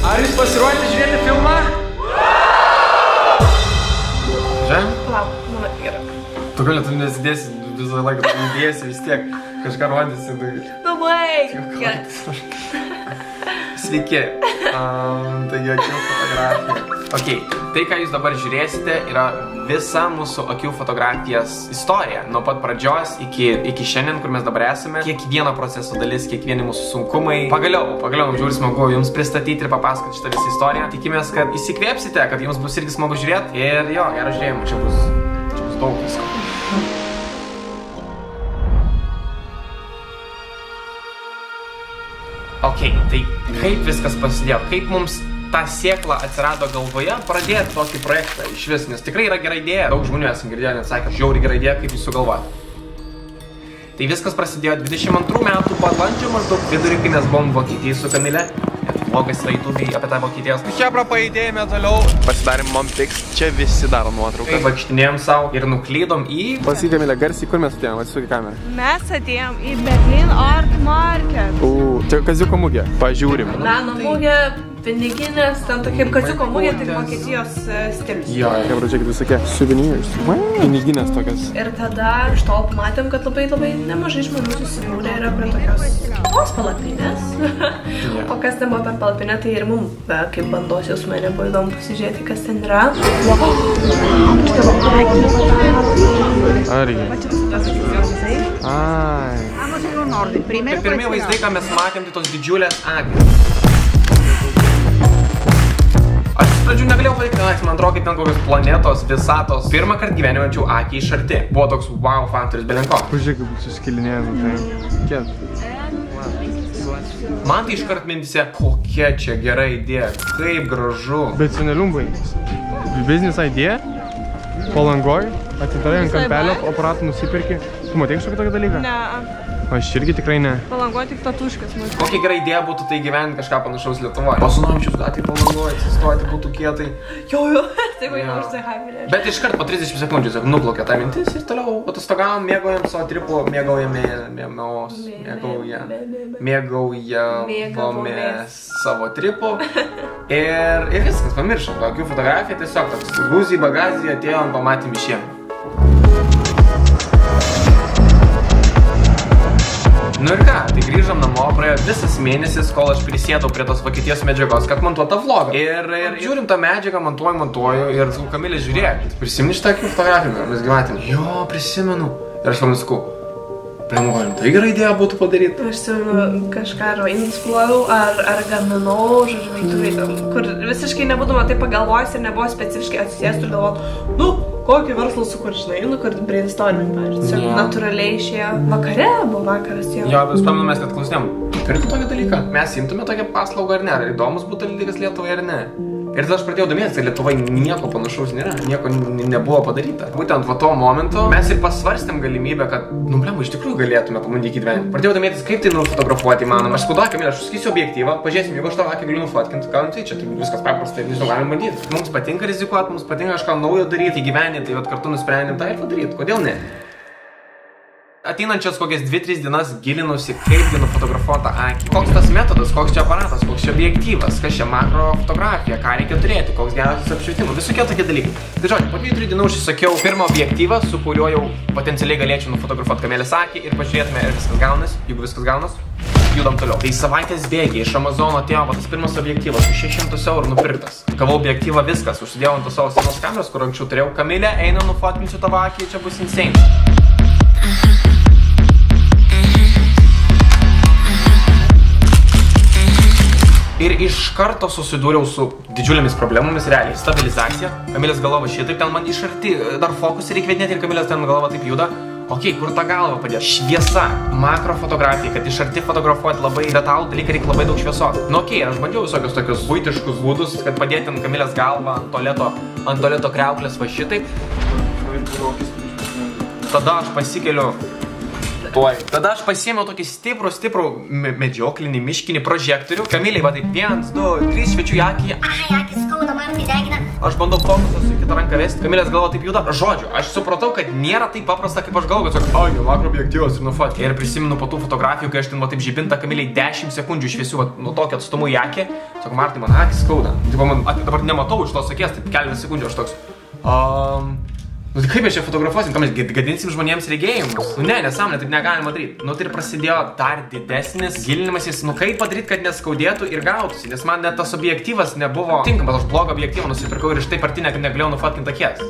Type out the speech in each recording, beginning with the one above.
Ar jūs pasiruošite žiūrėti filmą? Žiūrėjom? Palauk, mano yra. Tu gali, tu nesidėsi visą laiką, tu įdėsi vis tiek, kažką rodysi. Labai. Sveiki, taigi akių fotografija. Ok, tai ką jūs dabar žiūrėsite yra visa mūsų akių fotografijos istorija. Nuo pat pradžios iki šiandien, kur mes dabar esame. Kiekvieno proceso dalis, kiekvieni mūsų sunkumai. Pagaliau, žiūri smagu jums pristatyti ir papasakoti šitą visą istoriją. Tikimės, kad įsikvėpsite, kad jums bus irgi smagu žiūrėti. Ir jo, gerą žiūrėjimą, čia bus daug visko. Ok, tai kaip viskas prasidėjo, kaip mums ta sėkla atsirado galvoje, pradėti tokį projektą iš vis, nes tikrai yra gera idėja. Daug žmonių esam girdėję, net sakė, žiauriai gera idėja, kaip jūs sugalvojate. Tai viskas prasidėjo 22 metų balandžio maždaug vidurį, kai mes buvom Vokietijai su Kamile. Vlogas yra YouTube'ai apie tą Vokietijos. Čia prapaidėjome toliau. Pasidarėm Mompiks, čia visi daro nuotrauką. Vaikštinėjom savo ir nuklydom į... Pasakyk, Kamilė, garsiai, kur mes atėjom? Atsisuki kamerą. Mes atėjom į Berlin Art Market. Čia kaziuko mugė. Pažiūrim. Meno mugė, piniginės, ten tokia kaziuko mugė, tai Vokietijos stilius. Jo, kaip pradžiai visokie souvenirs. Piniginės tokias. Ir tada iš to pamatėm, kad labai nemažai žmonių susibūrė yra prie tokios palapinės. O kas ten buvo per palapinę, tai ir mums, kaip bandos jausmai, nebuvo įdomu pasižiūrėti, kas ten yra. Argi. Ai. Pirmie vaizdai, ką mes matėm, tai tos didžiulės akys. Aš iš pradžių negalėjau patikrinti, man atrodo, kaip ten kokios planetos, visatos. Pirmą kartą gyvenime mačiau akį iš arti. Buvo toks wow faktorius belenko. Pažiūrėk, kaip suskilinėjame. Kiek? Man tai iškart mintise, kokia čia gera idėja, kaip gražu. Bet seneliumbai, biznis idėja, Palangoj, atidarai ant kampelio, aparatą nusipirki. Tu matei kažkokį tokį dalyką? Ne. Aš irgi tikrai ne. Palangoj tik tatuškas mačiau. Kokia gera idėja būtų tai gyventi kažką panašaus Lietuvoje. Basanovičius gatvėj Palangoj atsistoti būtų kietai. Jo, tai va jau užsihaipinė. Bet iškart po 30 sekundžių nuplaukė tą mintis ir toliau atostogavom, mėgaujam savo tripu, mėgaujamės savo tripu. Ir viskas, pamiršom. Akių fotografija tiesiog toks guzį, bagazį, atėjom, pamatėm išėjom. Nu ir ką, tai grįžom namo, praėjo visas mėnesis, kol aš prisėdau prie tos Vokietijos medžiagos, kad montuot tą vlogą. Ir žiūrim tą medžiagą, montuoju ir sakau, Kamilė, žiūrėk, prisimeni šitą akių fotografiją, mes gyvatėm. Jo, prisimenu. Ir aš man sakau, Priemuolim, tai gera idėja būtų padaryti. Aš kažką ar insufluojau, ar gaminau, žodžiu, kur visiškai nebūdama tai pagalvojus ir nebuvo specifiškai atsisėstų ir galvot, nu, kokį verslą sukur, žinai, nu, kur brainstorming, pavyzdžiui, natūraliai išėjo vakare, buvo vakaras jau. Jo, bet pamenu mes net klausinėm, turėtų tokį dalyką, mes imtume tokią paslaugą ar ne, ar įdomus būtų dalykas Lietuvai ar ne. Ir tada aš pradėjau domėtis, kad Lietuvoje nieko panašaus nėra, nieko nebuvo padaryta. Būtent va tuo momentu mes ir pasvarstėm galimybę, kad, nu, blemba, iš tikrųjų galėtume pabandyti gyventi. Pradėjau domėtis, kaip tai nufotografuoti įmanoma. Aš skaudu, Kamilė, aš suskysiu objektyvą, pažiūrėsim, jeigu aš tavo akį galiu nufotkinti, ką, tai čia viskas paprastai, nežinau, galim bandyti. Mums patinka rizikuoti, mums patinka kažką naujo daryti, įgyvendinti, tai vat kartu nusprendėm tą ir padaryti. Kodėl ne? Ateinančias kokias 2-3 dienas gilinusi, kaipgi nufotografuota akį. Koks tas metodas, koks čia aparatas, koks čia objektyvas, kas čia makro fotografija, ką reikia turėti, koks geriausias apšvietimas, visokie tokie dalykai. Tai žodžiu, po 2-3 dienų užsisakiau pirmą objektyvą, su kuriuo jau potencialiai galėčiau nufotografuoti Kamilės akį ir pažiūrėtume, ar viskas gaunas. Jeigu viskas gaunas, judam toliau. Tai savaitės bėgiai iš Amazono atėjo tas pirmas objektyvas, už 600 eurų nupirktas. Gavau objektyvą, viskas, užsidėjau ant tos savo senos kameros, kur anksčiau turėjau. Kamilė, eina nufotkinsiu tavo akį, čia bus insane. Ir iš karto susidūriau su didžiulėmis problemomis, realiai. Stabilizacija. Kamilės galva šitaip, ten man iš arti dar fokusą reikia vedinėti ir Kamilės ten galva taip juda. Ok, kur tą galvą padėti? Šviesa, makrofotografija, kad iš arti fotografuoti labai detalų dalyką reikia labai daug šviesos. Nu ok, aš bandžiau visokius tokius buitiškus būdus, kad padėti ant Kamilės galvą, ant tualeto kriauklės va šitaip. Tada aš pasikeliu. Tada aš pasiėmiau tokį stiprų medžioklinį miškinį prožektorių. Kamilei, va taip, 1, 2, 3 šviečiu į akį. Ai, akis skauda, man tai degina. aš bandau fokusą su kita ranka vesti, Kamilės galva taip juda. Žodžiu, aš supratau, kad nėra taip paprasta, kaip aš galvoju, kad ai, makro objektyvas ir nufotkė. Ir prisimenu po tų fotografijų, kai aš ten taip žibintą Kamiliai 10 sekundžių šviesiu, nuo tokio atstumu į akį. Sako, Martai, man akis skauda. Taip, man dabar nematau iš tos akies, taip keletą sekundžių aš toks. Nu tai kaip mes čia fotografuosim, ką mes gadinsim žmonėms regėjimus? Nu ne, nesąmonė, taip negalima daryti. Nu tai ir prasidėjo dar didesnis gilinimasis, nu kaip padaryti, kad neskaudėtų ir gautųsi, nes man net tas objektyvas nebuvo tinkamas, aš blogą objektyvą nusipirkau ir iš taip arti negalėjau nufotkinti akies.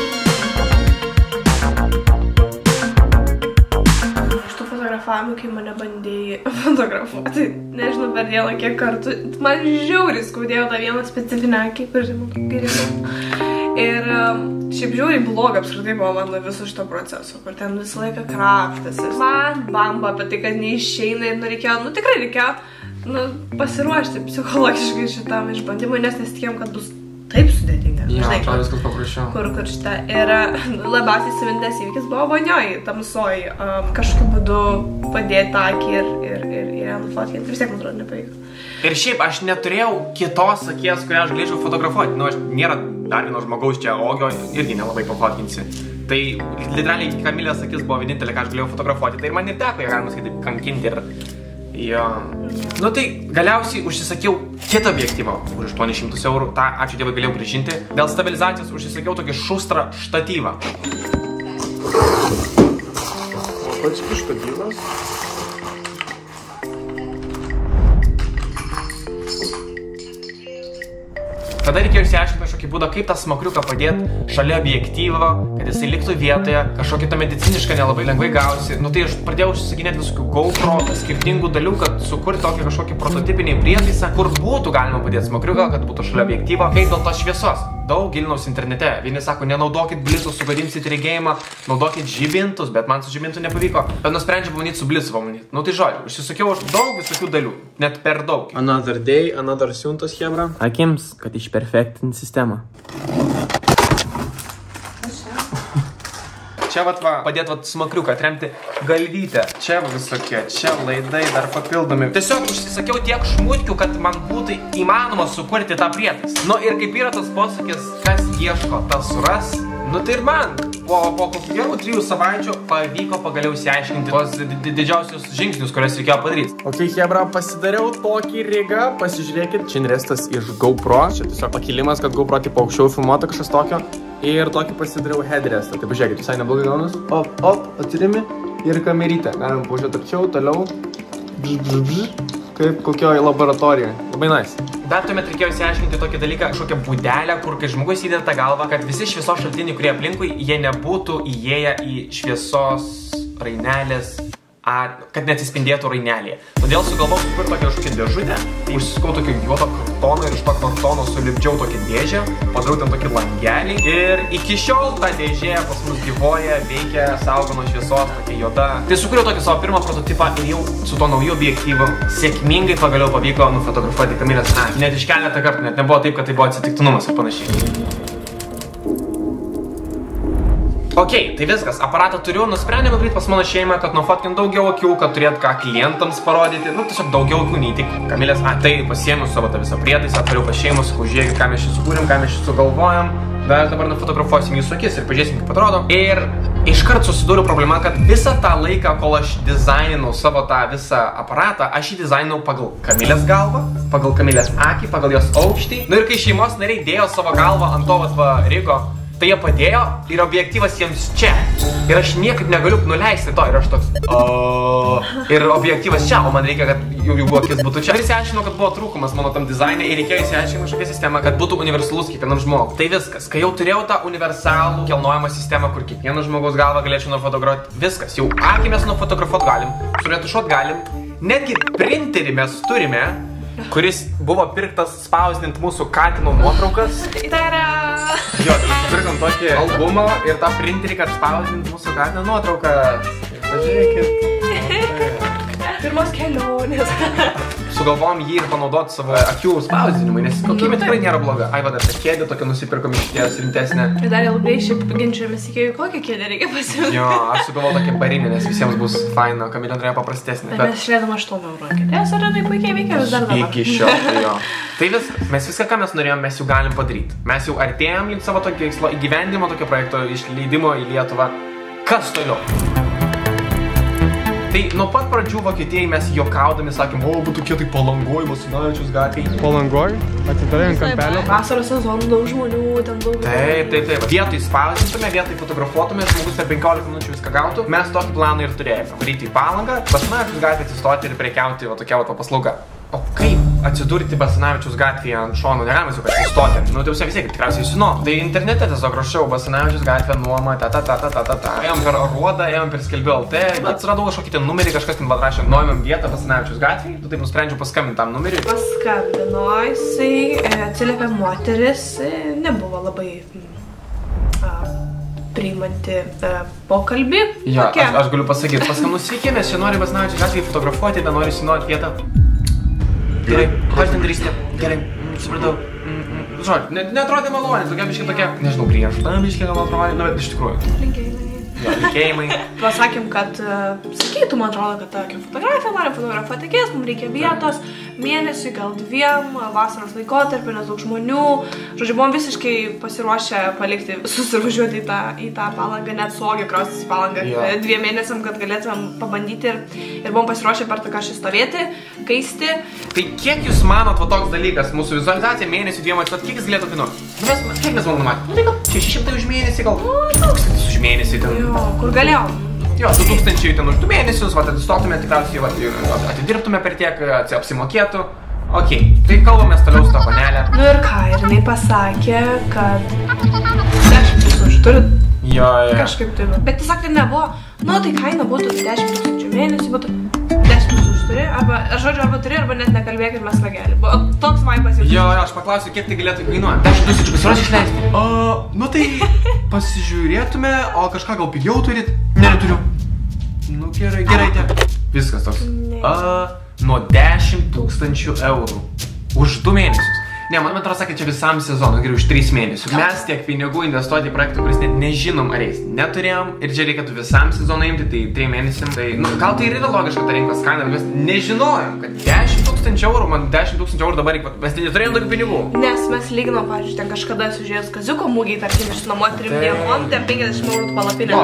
Iš tų fotografavimų, kai mane bandėjai fotografuoti, nežinau per dieną kiek kartų, man žiauriai skaudėjo tą vieną specifinę akį, kur žinau, geriau. Ir šiaip žiauriai bloga apskritai buvo man nuo viso šito proceso, kur ten visą laiką krapštasis. Man bamba apie tai, kad neišeina ir reikėjo, tikrai reikėjo pasiruošti psichologiškai šitam išbandymui, nes nesitikėjom, kad bus taip sudėtinga. Jo, atrodo viskas paprasčiau. Kur šitą. Ir labiausiai įsimintęs įvykis buvo vonioj, tamsoj, kažkokiu būdu padėti tą akį ir ją nufotkinti. Vis tiek, man atrodo, nepavyko. Ir šiaip aš neturėjau kitos akies, kurią aš galėčiau fotografuoti. Nu, aš nėra dar vieno žmogaus čia, ogio irgi nelabai pafotkinsi. Tai literaliai Kamilės akis buvo vienintelė, ką aš galėjau fotografuoti. Tai ir man ir teko, jie galima sakyti, kankinti ir... Jo. Nu tai galiausiai užsisakiau kitą objektyvą už 800 eurų. Ta, ačiū Dievui, galėjau grįžinti. Dėl stabilizacijos užsisakiau tokį šustrą štatyvą. Koks štatyvas? Tada reikėjo išsiaiškinti kažkokį būdą, kaip tą smakriuką padėti šalia objektyvo, kad jisai liktų vietoje, kažkokį tą medicinišką nelabai lengvai gausi. Nu tai aš pradėjau užsisakinėti visokių GoPro, skirtingų dalių, kad sukurti tokį kažkokį prototipinį prietaisą, kur būtų galima padėti smakriuką, kad būtų šalia objektyvo. Kaip dėl tos šviesos? Daug gilinausi internete. Vieni sako, nenaudokit blitzų, sugadinsit regėjimą, naudokit žibintus, bet man su žibintu nepavyko. Bet nusprendžiau pamanyti su blitzu pamanyti. Nu tai žodžiu, užsisakiau aš daug visokių dalių, net per daug. Another day, another siuntos, hebra. Akims, kad išperfektinti sistemą. Čia padėt smakriuką, atremti galvytę. Čia visokie, čia laidai dar papildomi. Tiesiog užsisakiau tiek šmutkių, kad man būtų įmanoma sukurti tą prietaisą. Nu ir kaip yra tas posakis, kas ieško, tas suras. Nu tai ir man po kokių gerų 3 savaičių pavyko pagaliau išsiaiškinti tuos didžiausius žingsnius, kuriuos reikėjo padaryti. Ok, hebra, pasidariau tokį rigą, pasižiūrėkit, čia restas iš GoPro, čia tiesiog pakilimas, kad GoPro tipo aukščiau filmuota kažkas tokio. Ir tokį pasidariau headrestą, tai pažiūrėkit, visai neblogai gaunas. Op, atsirimi ir kamerytę. Galim pažiūrėti arčiau, toliau. Kaip kokioje laboratorijoje. Labai nice. Bet tuomet reikėjo išsiaiškinti tokį dalyką, kažkokią būdelę, kur kai žmogus įdeda tą galvą, kad visi šviesos šaltiniai, kurie aplinkui, jie nebūtų įėję į šviesos rainelės, kad neatsispindėtų rainelėje. Todėl sugalvojau sukurti tokią kažkokią dėžutę, užsisukau tokį juodą kartoną ir iš to kartono sulipdžiau tokią dėžę, padariau ten tokį langelį ir iki šiol ta dėžė pas mus gyvoja, veikia, saugo nuo šviesos, tokia juoda. Tai sukūriau tokį savo pirmą prototipą ir jau su to nauju objektyvu sėkmingai pagaliau pavyko nufotografuoti Kamilės akį. Net iš keletą kartų, net nebuvo taip, kad tai buvo atsitiktinumas ir panašiai. Ok, tai viskas, aparatą turiu, nusprendėme daryti pas mano šeimą, kad nufotkint daugiau akių, kad turėt ką klientams parodyti, nu tiesiog daugiau akių nei tik Kamilės. Tai pasiėmiau savo tą visą prietaisą, atvariau pas šeimą, sakau, žiūrėkit, ką mes čia sukūrėm, ką mes čia sugalvojam, bet dabar nufotografuosim jūsų akis ir pažiūrėsim, kaip atrodo. Ir iškart susidūriau problema, kad visą tą laiką, kol aš dizaininau savo tą visą aparatą, aš jį dizaininau pagal Kamilės galvą, pagal Kamilės akį, pagal jos aukštį. Nu ir kai šeimos nariai dėjo savo galvą ant to rigo, tai jie padėjo ir objektyvas jiems čia. Ir aš niekaip negaliu nuleisti to ir aš toks ir objektyvas čia, o man reikia, kad jų akis būtų čia. Ir išsiaiškinau, kad buvo trūkumas mano tam dizaine ir reikėjo išsiaiškinti kažkokią sistemą, kad būtų universalus kiekvienam žmogui. Tai viskas. Kai jau turėjau tą universalų kelnojimo sistemą, kur kiekvienas žmogaus galvą galėčiau nufotografuoti, viskas. Jau akį mes nufotografuoti galim, suretušuoti galim. Netgi printerį mes turime, kuris buvo pirktas spausdinti mūsų katino nuotraukas. Tai yra... Jo, tai nusipirkom tokį albumą ir tą printerį, kad spausdinti mūsų katino nuotraukas. Pažiūrėkit. Pirmos kelionės. Sugalvojom jį ir panaudoti savo akių spausdinimui, nes kokybė tikrai nėra bloga. Ai, va, dar tą kėdę tokią nusipirkom išties rimtesnę. Ir dar ilgai šiaip ginčiamės iki kokią kėdę reikia pasiūlyti. Jo, aš sugalvojau tokią barinę, nes visiems bus faina, Kamilė norėjo paprastesnė. Bet mes išleidom 8 eurų kėdės, ar tai puikiai veikia vis dar dabar? Iki šiol, tai jo. Tai viskas. Mes viską, ką mes norėjom, mes jau galim padaryti. Mes jau artėjom link savo tokio įgyvendimo, tokio projekto išleidimo į Lietuvą. Kas toliau? Tai nuo pat pradžių Vokietijai mes juokaudami sakėm, būtų kietai Palangoj, Basanavičiaus gatvėje. Palangoj? Atidarai ant kampelio? Vasaros sezonų daug žmonių, ten daug... Taip. Vietoj spausdintume, vietoj fotografuotume, žmogus per 15 minučių viską gautų. Mes tokį planą ir turėjome. Varyti į Palangą, Basanavičiaus gatvėje atsistoti ir prekiauti va tokia va paslauga. O kaip atsidurti Basanavičiaus gatvėje ant šono, negalima jau atsistoti. Nu, tai vis tiek tikriausiai žinau. Tai internete tiesiog rašiau Basanavičiaus gatvė nuoma, Ėjom per Aruodą, ėjom per Skelbiu LT, atsiradau kažkokį ten numerį, kažkas ten patrašė, nuėmėm vietą Basanavičiaus gatvėje, tu taip nusprendžiau paskambinti tam numeriui. Paskambino, jisai atsiliepė moteris, nebuvo labai priimanti pokalbį. Jo, aš galiu pasakyti, paskambinu, sveiki, mes čia nori Basanavičiaus gatvėje fotografuoti, bet nori sinuoti vietą. Gerai, ką ten darysite? Gerai, supratau. Žodžiu, netrodė malonė, tokia biškė tokia, nežinau, griežta biškė gal atrodė, bet iš tikrųjų. Linkėjimai. Pasakėm, kad sakytų, man atrodo, kad tokia fotografija, nori fotografuoti akis, mums reikia vietos, mėnesiui, gal 2, vasaros laikotarpį, nes daug žmonių. Žodžiu, buvom visiškai pasiruošę palikti visus ir važiuoti į tą Palangą, net suogė kraustis į Palangą 2 mėnesiam, kad galėtumėm pabandyti ir buvom pasiruošę per tą kažkį stovėti, kaisti. Tai kiek jūs manot va toks dalykas, mūsų vizualizacija mėnesių 2 metų, kiek jis galėtų kainuoti? Kiek mes buvom numatę? Nu tai gal 600 už mėnesį, gal 1000 už mėnesį ten. Jo, kur galėjom. Jo, 2000 ten už 2 mėnesius, va, atsistotume tikriausiai, atidirbtume per tiek, apsimokėtų. Ok, tai kalbamės toliau su tą panelę. Nu ir ką, ir jinai pasakė, kad 10 000 turit. Jo. Kažkaip taip. Bet tiesiog tai nebuvo, nu tai kaina būtų 10 000 mėnesių, būtų 10 000 turi, arba turi, arba net nekalbėk ir mes ragelį. Toks vaipas jau. Jo, aš paklausiu, kiek tai galėtų kainuoti. 10 000 pasiruošę išleisti. Nu tai pasižiūrėtume, o kažką gal pigiau turit? Neturiu. Nu gerai, tiek. Viskas toks. Nuo 10 000 eurų. Už 2 mėnesius. Ne, man atrodo, sakė, čia visam sezonui, geriau už 3 mėnesių. Mes tiek pinigų investuoti į projektą, kuris net nežinom ar eis. Neturėjom ir čia reikėtų visam sezonui imti, tai 3 mėnesiam. Tai, nu, gal tai ir yra logiška ta rinkos kaina, bet mes nežinojom, kad 10 000 eurų, man 10 000 eurų dabar reikia, mes neturėjom tokių pinigų. Nes mes lyginom, pavyzdžiui, ten kažkada sužiūrėjus Kaziuko mūgiai, tarkim, išnuomoti 3 dienom, ten 50 eurų palapinę.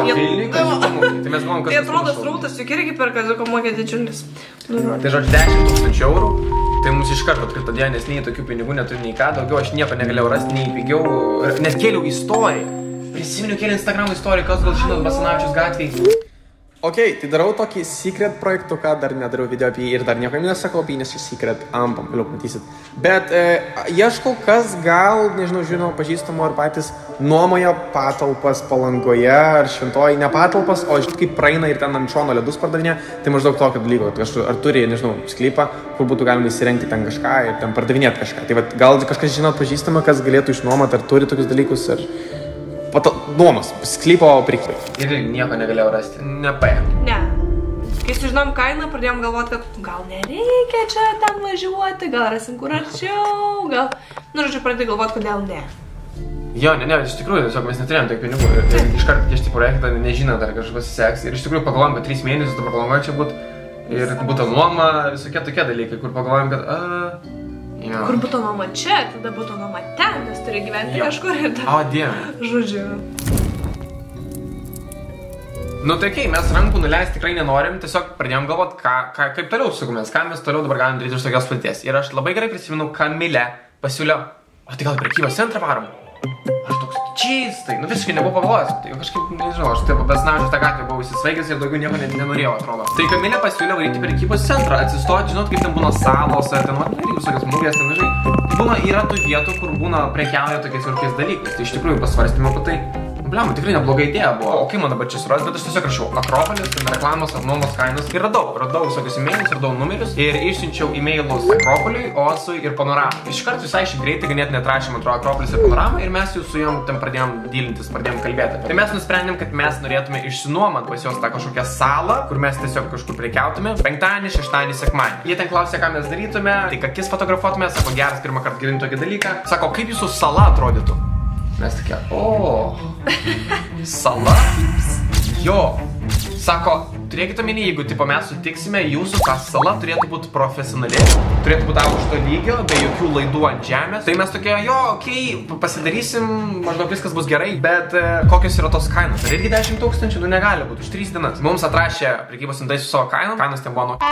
Tai mes galvom, kad... Tai atrodo, srautas juk irgi per Kaziuko mūgį didžiulis. Tai žodžiu, 10 000 eurų. Tai mums iš karto atkrito diena, nes nei tokių pinigų neturiu, nei ką, daugiau aš nieko negalėjau rasti, nei pigiau, net kėliau istoriją. Prisiminiau kėlį Instagram istoriją, kas gal žinot Basanavičiaus gatvėje. Ok, tai darau tokį secret projektuką, dar nedariau video apie jį ir dar nieko nesakau apie jį, nes čia secret, vėliau matysit. Bet ieškau, kas gal, nežinau, žinau, pažįstamų ar patys nuomoja patalpas Palangoje ar Šventoji, ne patalpas, o kaip praeina ir ten ant šono ledus pardavinė, tai maždaug tokio dalyko, ar turi, nežinau, sklypą, kur būtų galima įsirengti ten kažką ir ten pardavinėti kažką. Tai gal kažkas žinot pažįstamą, kas galėtų išnuomoti, ar turi tokius dalykus, ar... nuomos, sklypo prekybai. Ir nieko negalėjau rasti. Nepaėm. Ne. Kai sužinom kainą, pradėjom galvoti, kad gal nereikia čia ten važiuoti, gal rasim kur arčiau, gal... Nu, žodžiu, pradėjau galvoti, kodėl ne. Jo, ne, iš tikrųjų, tiesiog mes neturėjom tiek pinigų. Ir iškart kešti projektą, nežinant, ar kažkas pasiseks. Ir iš tikrųjų pagalvojom, kad 3 mėnesius dabar Palangoje čia būt. Ir būtų nuoma, visokie tokie dalykai, kur pagalvojom, kad... Kur būtų nuoma čia, tada būtų nuoma ten, nes turi gyventi kažkur ir ten. O, dieve. Žodžiu. Nu tai kai, mes rankų nuleisti tikrai nenorim, tiesiog pradėjom galvot, kaip toliau sukumės, ką mes toliau dabar galim daryti iš tokios paties. Ir aš labai gerai prisimenu, Kamilę pasiūlė, o tai gal prekybos centrą varom? Aš toks, čystai, nu visiškai nebuvau pagalvojęs, tai kažkaip, nežinau, aš taip Basanavičiaus tą gatvę buvau įsisvaigęs ir daugiau nieko nenorėjau, atrodo. Tai Kamilė pasiūlė varyti prekybos centrą, atsistoti, žinot, kaip ten būna salos, ar ten, irgi visokios mugės, ten, žinai, yra tų vietų, kur būna prekiauja tokiais ir dalykais, tai iš tikrųjų pasvarstėme apie tai. Bliam, tikrai nebloga idėja buvo. O kaip man dabar čia suras, bet aš tiesiog rašiau Akropolis, reklamos ar nuomos kainos ir radau visokius e-mailus, radau numerius ir išsiunčiau e-mailus Akropoliui, Osui ir Panoramai. Iškart visai greitai ganėtinai atrašėm, atrodo, Akropolis ir Panoramą ir mes jau su jom ten pradėjom dylintis, pradėjom kalbėti. Tai mes nusprendėm, kad mes norėtume išsinuomoti pas jos tą kažkokią salą, kur mes tiesiog kažkur prekiautume. Penktadienį, šeštadienį, sekmadienį. Jie ten klausė, ką mes darytume, tai akis fotografuotume, sako, geras, pirmą kartą girdėjom tokį dalyką. Sako, kaip jūsų sala atrodytų? Mes tokie, o, sala? Jo, sako, turėkite omeny, jeigu tipo mes sutiksime, jūsų ta sala turėtų būti profesionali, turėtų būti aukšto lygio, be jokių laidų ant žemės. Tai mes tokie, jo, okei, pasidarysim, maždaug viskas bus gerai, bet kokios yra tos kainos? Ar irgi 10 000? Nu negali būti, už 3 dienas. Mums atrašė prekybos centrai su savo kainom, kainos ten buvo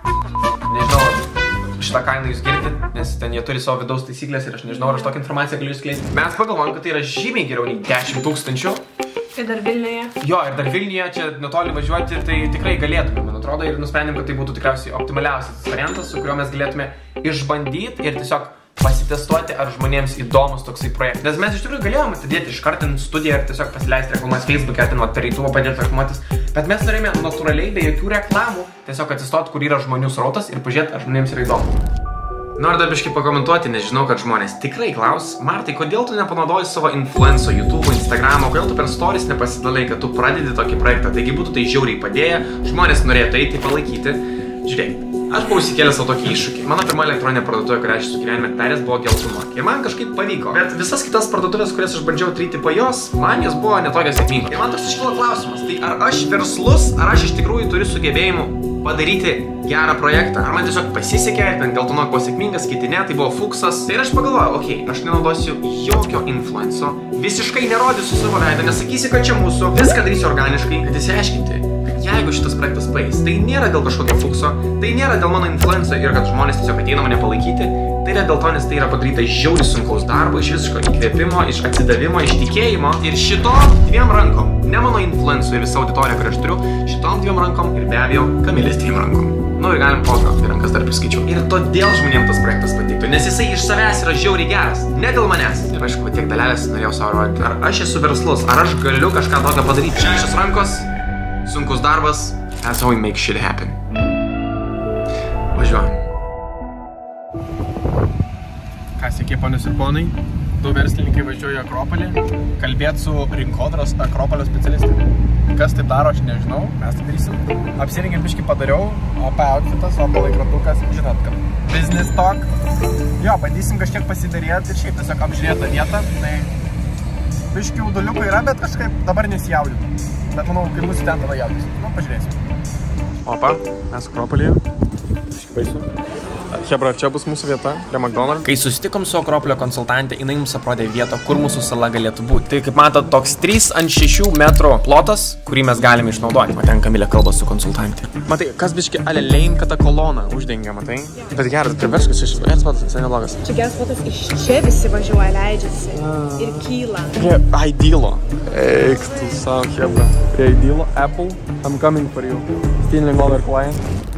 nežinau, šitą kainą jūs girdite, nes ten jie turi savo vidaus taisyklės ir aš nežinau, ar aš tokią informaciją galiu skleisti. Mes pagalvojom, kad tai yra žymiai geriau nei 10 000. Ir dar Vilniuje. Jo, ir dar Vilniuje čia netoli važiuoti, tai tikrai galėtume, man atrodo, ir nusprendėm, kad tai būtų tikriausiai optimaliausias variantas, su kuriuo mes galėtume išbandyti ir tiesiog pasitestuoti, ar žmonėms įdomus toksai projektas. Nes mes iš tikrųjų galėjome atidėti iškart į studiją ir tiesiog pasileisti reklamas Facebook'e, ten per YouTube padėti reklamuotis, bet mes norėjome natūraliai, be jokių reklamų, tiesiog atsistoti, kur yra žmonių srautas ir pažiūrėti, ar žmonėms yra įdomu. Noriu dar biškai pakomentuoti, nes žinau, kad žmonės tikrai klaus, Martai, kodėl tu nepanaudoji savo influenco, YouTube, Instagramo, kodėl tu per stories nepasidalai, kad tu pradedi tokį projektą, taigi būtų tai žiauriai padėję, žmonės norėtų eiti palaikyti. Žiūrėk, aš buvau įsikėlęs savo tokį iššūkį. Mano pirma elektroninė parduotuvė, kurią aš esu gyvenime perėjęs, buvo Geltonokė. Ir man kažkaip pavyko. Bet visas kitas parduotuvės, kurias aš bandžiau daryti po jos, man jos buvo netokios sėkmingos. Ir man toks iškilo klausimas, tai ar aš verslus, ar aš iš tikrųjų turiu sugebėjimų padaryti gerą projektą? Ar man tiesiog pasisekė, ten Geltonokė buvo sėkmingas, kiti ne, tai buvo fuksas. Ir aš pagalvojau, okei, aš nenaudosiu jokio influenco, visiškai nerodysiu savo veidą, nesakysiu, kad čia mūsų, viską darysiu organiškai, kad įsiaiškinti. Jeigu šitas projektas paeis, tai nėra dėl kažkokio fukso, tai nėra dėl mano influenco ir kad žmonės tiesiog ateina mane palaikyti, tai yra dėl to, nes tai yra padaryta iš žiauriai sunkaus darbo, iš visiško įkvėpimo, iš atsidavimo, iš tikėjimo ir šitom 2 rankom, ne mano influenco ir visą auditoriją, kurią aš turiu, šitom 2 rankom ir be abejo Kamilės 2 rankom. Nu ir galim poką į rankas dar priskaičiau. Ir todėl žmonėms tas projektas patiktų, nes jisai iš savęs yra žiauriai geras, ne dėl manęs. Ir aišku, tiek dalelės norėjau savo rodyti, ar aš esu verslus, ar aš galiu kažką tokio padaryti. 6 rankos. Sunkus darbas, that's how we make shit happen. Važiuojam. Ką sėkė, ponios ir ponai, 2 verslininkai važiuoja į Akropolį, kalbėti su rinkodaros Akropolio specialistai. Kas taip daro, aš nežinau, mes tai darysim. Apsirengėm biškį padariau, OP outfitas, OP laikrodukas, žinot, kad business talk. Jo, bandysim kažkiek pasidarėti ir šiaip tiesiog apžiūrėti tą vietą. Tai biškių uduliukų yra, bet kažkaip dabar nesijaudinu. Bet manau, kai bus ten, tada jaudys. Nu, pažiūrėsim. Opa, mes Akropolyje. Biškį baisu. Hebra, čia bus mūsų vieta, prie McDonald's. Kai susitikom su Akropolio konsultantė, jinai mums aprodė vietą, kur mūsų sala galėtų būti. Tai kaip matot, toks 3 ant 6 metrų plotas, kurį mes galime išnaudoti. Maten Kamilė kalba su konsultantė. Matai, kas biški alelein, kad ta kolona uždengia, matai? Bet geras, priverškas iš geras spotas, visai neblogas. Čia geras spotas, iš čia visi važiuoja, leidžiasi ir kyla. Prie Idealo. Eik tu savo, Hebra. Prie Idealo, Apple, I'm coming for you. Stealing all our clients.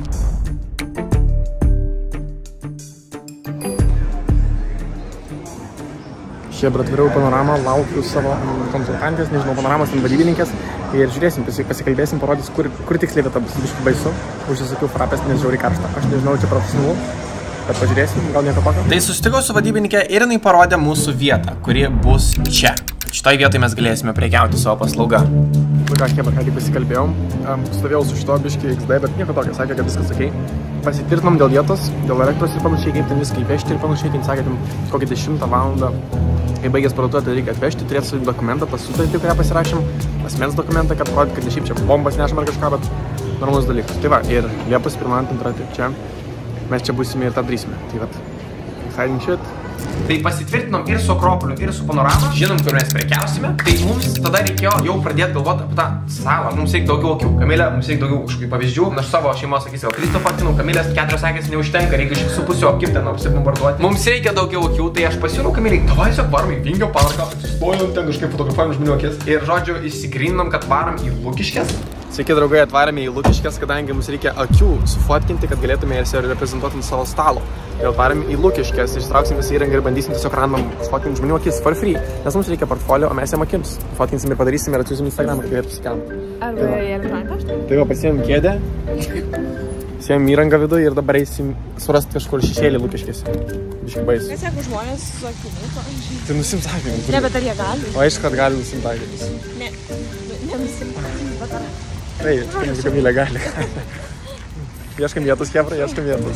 Hebra, atviriau panoramą, laukiu savo konsultantės, nežinau, panoramos ten vadybininkės ir žiūrėsim, pasikalbėsim, parodys, kur tiksliai vieta bus biškį baisu. Užsisakiau frapės, nes žiauriai karšta. Aš nežinau, čia profesionalu, bet pažiūrėsim, gal nieko tokio. Tai susitikau su vadybininkė ir jinai parodė mūsų vietą, kuri bus čia. Šitoj vietoj mes galėsime prekiauti savo paslaugą. Nu ką, Hebra, ką tik pasikalbėjom, stovėjau su šito biškį XD, bet nieko tokio, sakė, kad viskas okei. Pasitvirtinom dėl vietos, dėl elektros ir panašiai, kaip ten viską įvežti ir panašiai, ten sakė, ten kokį 10 valandą. Kai baigęs parduotuvę, tai reikia atvežti, turėti savo dokumentą, tą sutartį, kurią pasirašėm, asmens dokumentą, kad parodyti, kad ne šiaip čia bombas nešam ar kažką, bet normalus dalykas. Tai va, ir Liepos 1-2 čia mes čia būsime ir tą darysime. Tai va, exciting shit. Tai pasitvirtinom ir su Akropoliu, ir su Panorama, žinom, kur mes prekiausime, tai mums tada reikėjo jau pradėti galvoti apie tą salą, mums reikia daugiau akių. Kamilė, mums reikia daugiau kažkokių pavyzdžių, aš savo šeimos sakysiu, o Kristofą atkinau, Kamilės 4 sakės neužtenka, reikia 6,5 apkipti, apsibombarduoti. Mums reikia daugiau akių, tai aš pasiūliau Kamilei, davai tiesiog varom į Vingio parką, atsistojom ten kažkaip fotografuojam žmonių akis ir žodžiu įsigryninom, kad varom į Lukiškes. Sveiki, draugai, atvarėme į Lukiškes, kadangi mums reikia akių sufotkinti, kad galėtume jas reprezentuoti ant savo stalo. Ir atvarėme į Lukiškes, ištrauksim visą įrangą ir bandysim tiesiog random fotkinti žmonių akis for free. Nes mums reikia portfolio, o mes jam akims. Fotkinsim ir padarysim ir atsiūsim Instagram, kad galėtų sikelti. Arba į elektroninį paštą? Tai va, pasiėmėm kėdę, pasiėmėm įrangą vidų ir dabar eisim surasti kažkur šešėlį Lukiškėse. Biškai baisu. Kas jeigu žmonės su akimis, pavyzdžiui? Tai nusimt akinius. Ne, bet ar jie gali? O aišku, kad gali nusimt akinius. Ne, nenusimt akinius, bet ar... Tai, Kamilė gali. Ieškam vietos, Hebra, ieškam vietos.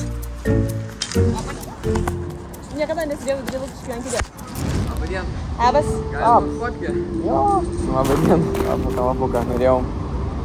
Niekada nesidėjau dvi Lukiškių ant kėdės. Labadien. Labas. Galima fotkę? Jo, labadien. Abuka, norėjau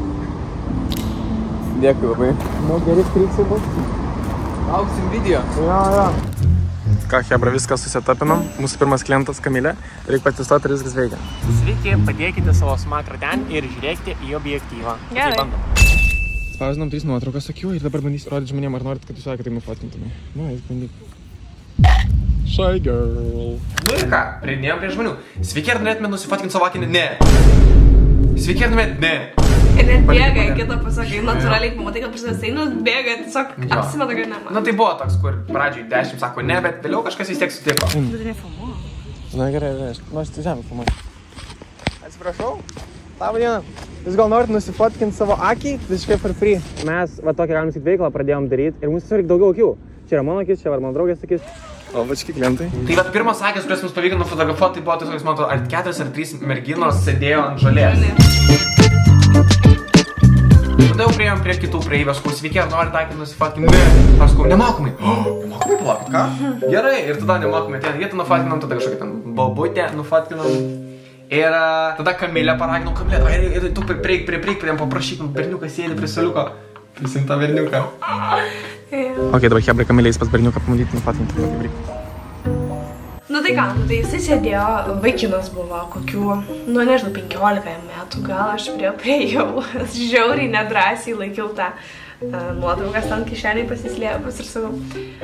Dėkui labai. Nu, geri skriksai bus. Lauksim video. Jo. Ką, hebra, viską susitapinam. Mūsų pirmas klientas Kamilė. Reikia patestuoti, ar viskas veikia. Sveiki, padėkite savo smakrą ten ir žiūrėkite į objektyvą. Gerai. Spausinom 3 nuotraukas, sakiau, ir dabar bandysiu rodyti žmonėm, ar norit, kad jūs sakėte, nufotkintume. Nu, eis bandyk. Shy girl. Nu ir ką, prieidinėjom prie žmonių. Sveiki, ar norėtume nusifotkinti savo akinį? Ne. Sveiki, ar norėtume? Ne. Ir net bėga, kitą pasakai, natūraliai pamatai, kad prasidės einas, bėga, tiesiog apsimeta, kad nema. Nu tai buvo toks, kur pradžioj 10 sako ne, bet vėliau kažkas vis tiek sutiko. Bet nefilmuoju. Na gerai, nu aš tai žemę filmuoju. Atsiprašau. Labą dieną. Jūs gal norit nusifotkinti savo akį, visiškai for free. Mes va tokią galim sakyt veiklą pradėjom daryti ir mums tiesiog reikia daugiau akių. Čia yra mano akis, čia yra mano draugės akis. O vački klientai. Tai vat pirmas akis, kurias mums pavyko nufotografuoti, tai buvo tiesiog, jis mato, ar 4 ar 3 merginos sėdėjo ant žolės. Tada jau priėjom prie kitų praeivės, kur sveiki, ar nori taikyti nusifotkinti? Ne. Aš sakau, nemokamai. Nemokamai, palaukit, ką? Gerai, ir tada nemokamai. Ten vietą nufotkinam, tada kažkokią ten bobutę nufotkinam. Ir tada Kamilę paraginau, Kamilė, ir tu prieik, prie paprašyk, berniukas sėdi prie saliuko. Prisim tą berniuką. Ok, dabar hebra Kamilė, jis pas berniuką pamatyti nufotkinti. Nu tai ką, tai jisai sėdėjo, vaikinas buvo kokių, nu nežinau, 15 metų, gal aš priejau, žiauriai nedrąsiai laikiau tą nuotraukas ten kišeniai pasislėpus ir sakau,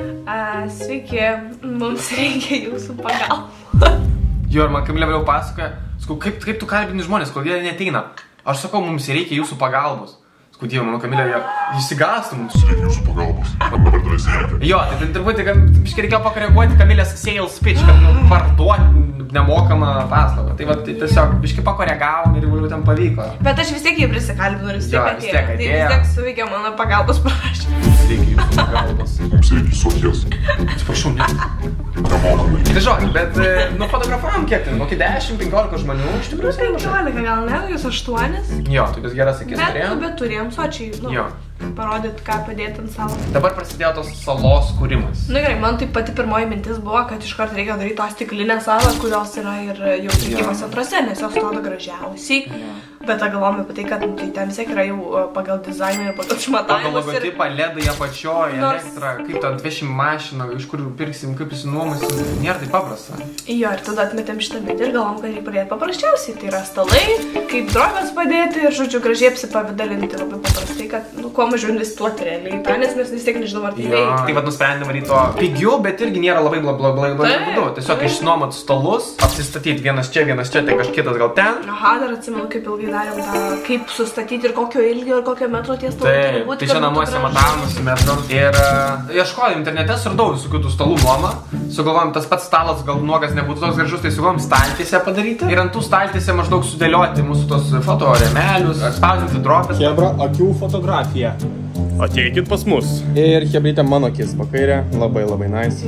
sveiki, mums reikia jūsų pagalbą. Jo, ir man Kamilė vėliau pasakoja, sakau, kaip tu kalbini žmonės, kol jie neateina. Aš sakau, mums reikia jūsų pagalbos. Sakau, Dieve, mano Kamilė, įsigąstų mums. Reikia jūsų pagalbos. Dabar turėsi reikia. Jo, tai turbūt, biškai reikėjo pakoreguoti Kamilės sales pitch, kad parduoti nemokamą paslaugą. Tai va, tiesiog biškai pakoregavom ir vėliau ten pavyko. Bet aš vis tiek jį prisikalbinu ir vis tiek atėjo. Tai vis tiek suveikė mano pagalbos prašymą. Reikia jūsų pagalbos. Mums reikia soties. Atsiprašau, ne. Nemokamai. Tai žodžiu, bet nufotografavom kiek ten, kokį 10-15 žmonių, iš tikrųjų Nu, 15 gal ne, jūs 8. Jo, tokias geras akis turėjom. Bet turėjom sočiai, nu, Jo. parodyt, ką padėti ant savo. Dabar prasidėjo tos salos kūrimas. Nu gerai, man tai pati pirmoji mintis buvo, kad iš karto reikia daryti tą stiklinę salą, kurios yra ir jau prekybos centruose, nes jos atrodo gražiausiai. Bet galvojame apie tai, kad tai ten vis tiek yra jau pagal dizainą ir pagal Pagal išmatavimus. logotipą, ledai apačioje, Nors- elektrą, kaip ten atvešim mašiną, iš kur pirksim, kaip įsinuomosim, nėra tai paprasta. Jo, ir tada atmetėm šitą mintį ir galvom, kad reikia pradėti paprasčiausiai. Tai yra stalai, kaip drobės padėti ir, žodžiu, gražiai apsipavidalinti labai paprastai, kad, nu, kuo mažiau investuoti realiai į tą, nes mes vis tiek nežinom, ar tai veikia. Tai vad nusprendėm daryti to pigiau, bet irgi nėra labai blablabla būdu. Tiesiog išsinuomot stalus, apsistatyti vienas čia, tai kažkitas gal ten. Aha, dar atsimenu, kaip ilgai darėm tą, kaip sustatyti ir kokio ilgio ir kokio metro tie stalai turi Taip, būti. tai čia namuose matavimus metrus. Ir ieškojom internete, suradau visokių tų stalų nuomą. Sugalvojom, tas pats stalas gal nuogas nebūtų toks gražus, tai sugalvojom staltiesę padaryti. Ir ant tų staltiesę maždaug sudėlioti mūsų tos fotoremelius, atspausdinti dropes. Hebra, akių fotografija. Ateikit pas mus. Ir hebrytė mano akis pakairė, labai nice.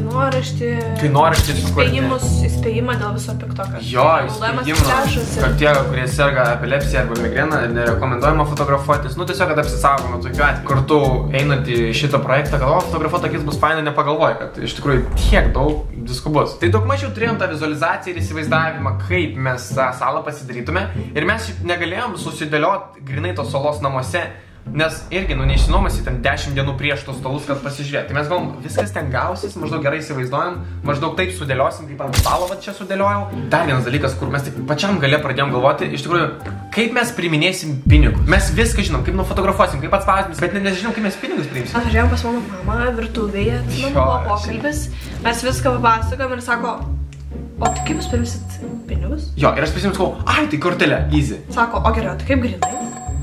Kainoraštis sukurti. Įspėjimą dėl viso pikto, kad Jo, įspėjimas, kad tie, kurie serga epilepsija arba migrena, nerekomenduojama fotografuotis. Nu, tiesiog, kad apsisaugoma tokiu atveju. Kur tu einant į šitą projektą, kad fotografuoti akis bus fainai, nepagalvoji, kad iš tikrųjų tiek daug visko bus. Tai daug mažiau turėjom tą vizualizaciją ir įsivaizdavimą, kaip mes tą salą pasidarytume. Ir mes negalėjom susidėlioti grinai tos salos namuose. Nes irgi, nu, neišsinuomasi ten 10 dienų prieš tos stalus, kad pasižiūrėti. Tai mes galvom, viskas ten gausis, maždaug gerai įsivaizduojam, maždaug taip sudėliosim, kaip ant stalo va čia sudėliojau. Dar vienas dalykas, kur mes taip pačiam gale pradėjom galvoti, iš tikrųjų, kaip mes priminėsim pinigus. Mes viską žinom, kaip nufotografuosim, kaip atspausdinsim, bet nežinom, kaip mes pinigus priimsim. Atvažiavam pas mano mamą virtuvėje, atsimenu, buvo pokalbis, mes viską papasakojom ir sako, o tai kaip jūs priimsit pinigus? Jo, ir aš prisimenu, sakau, ai, tai kortelė, easy. Sako, o gerai, tai kaip grinai?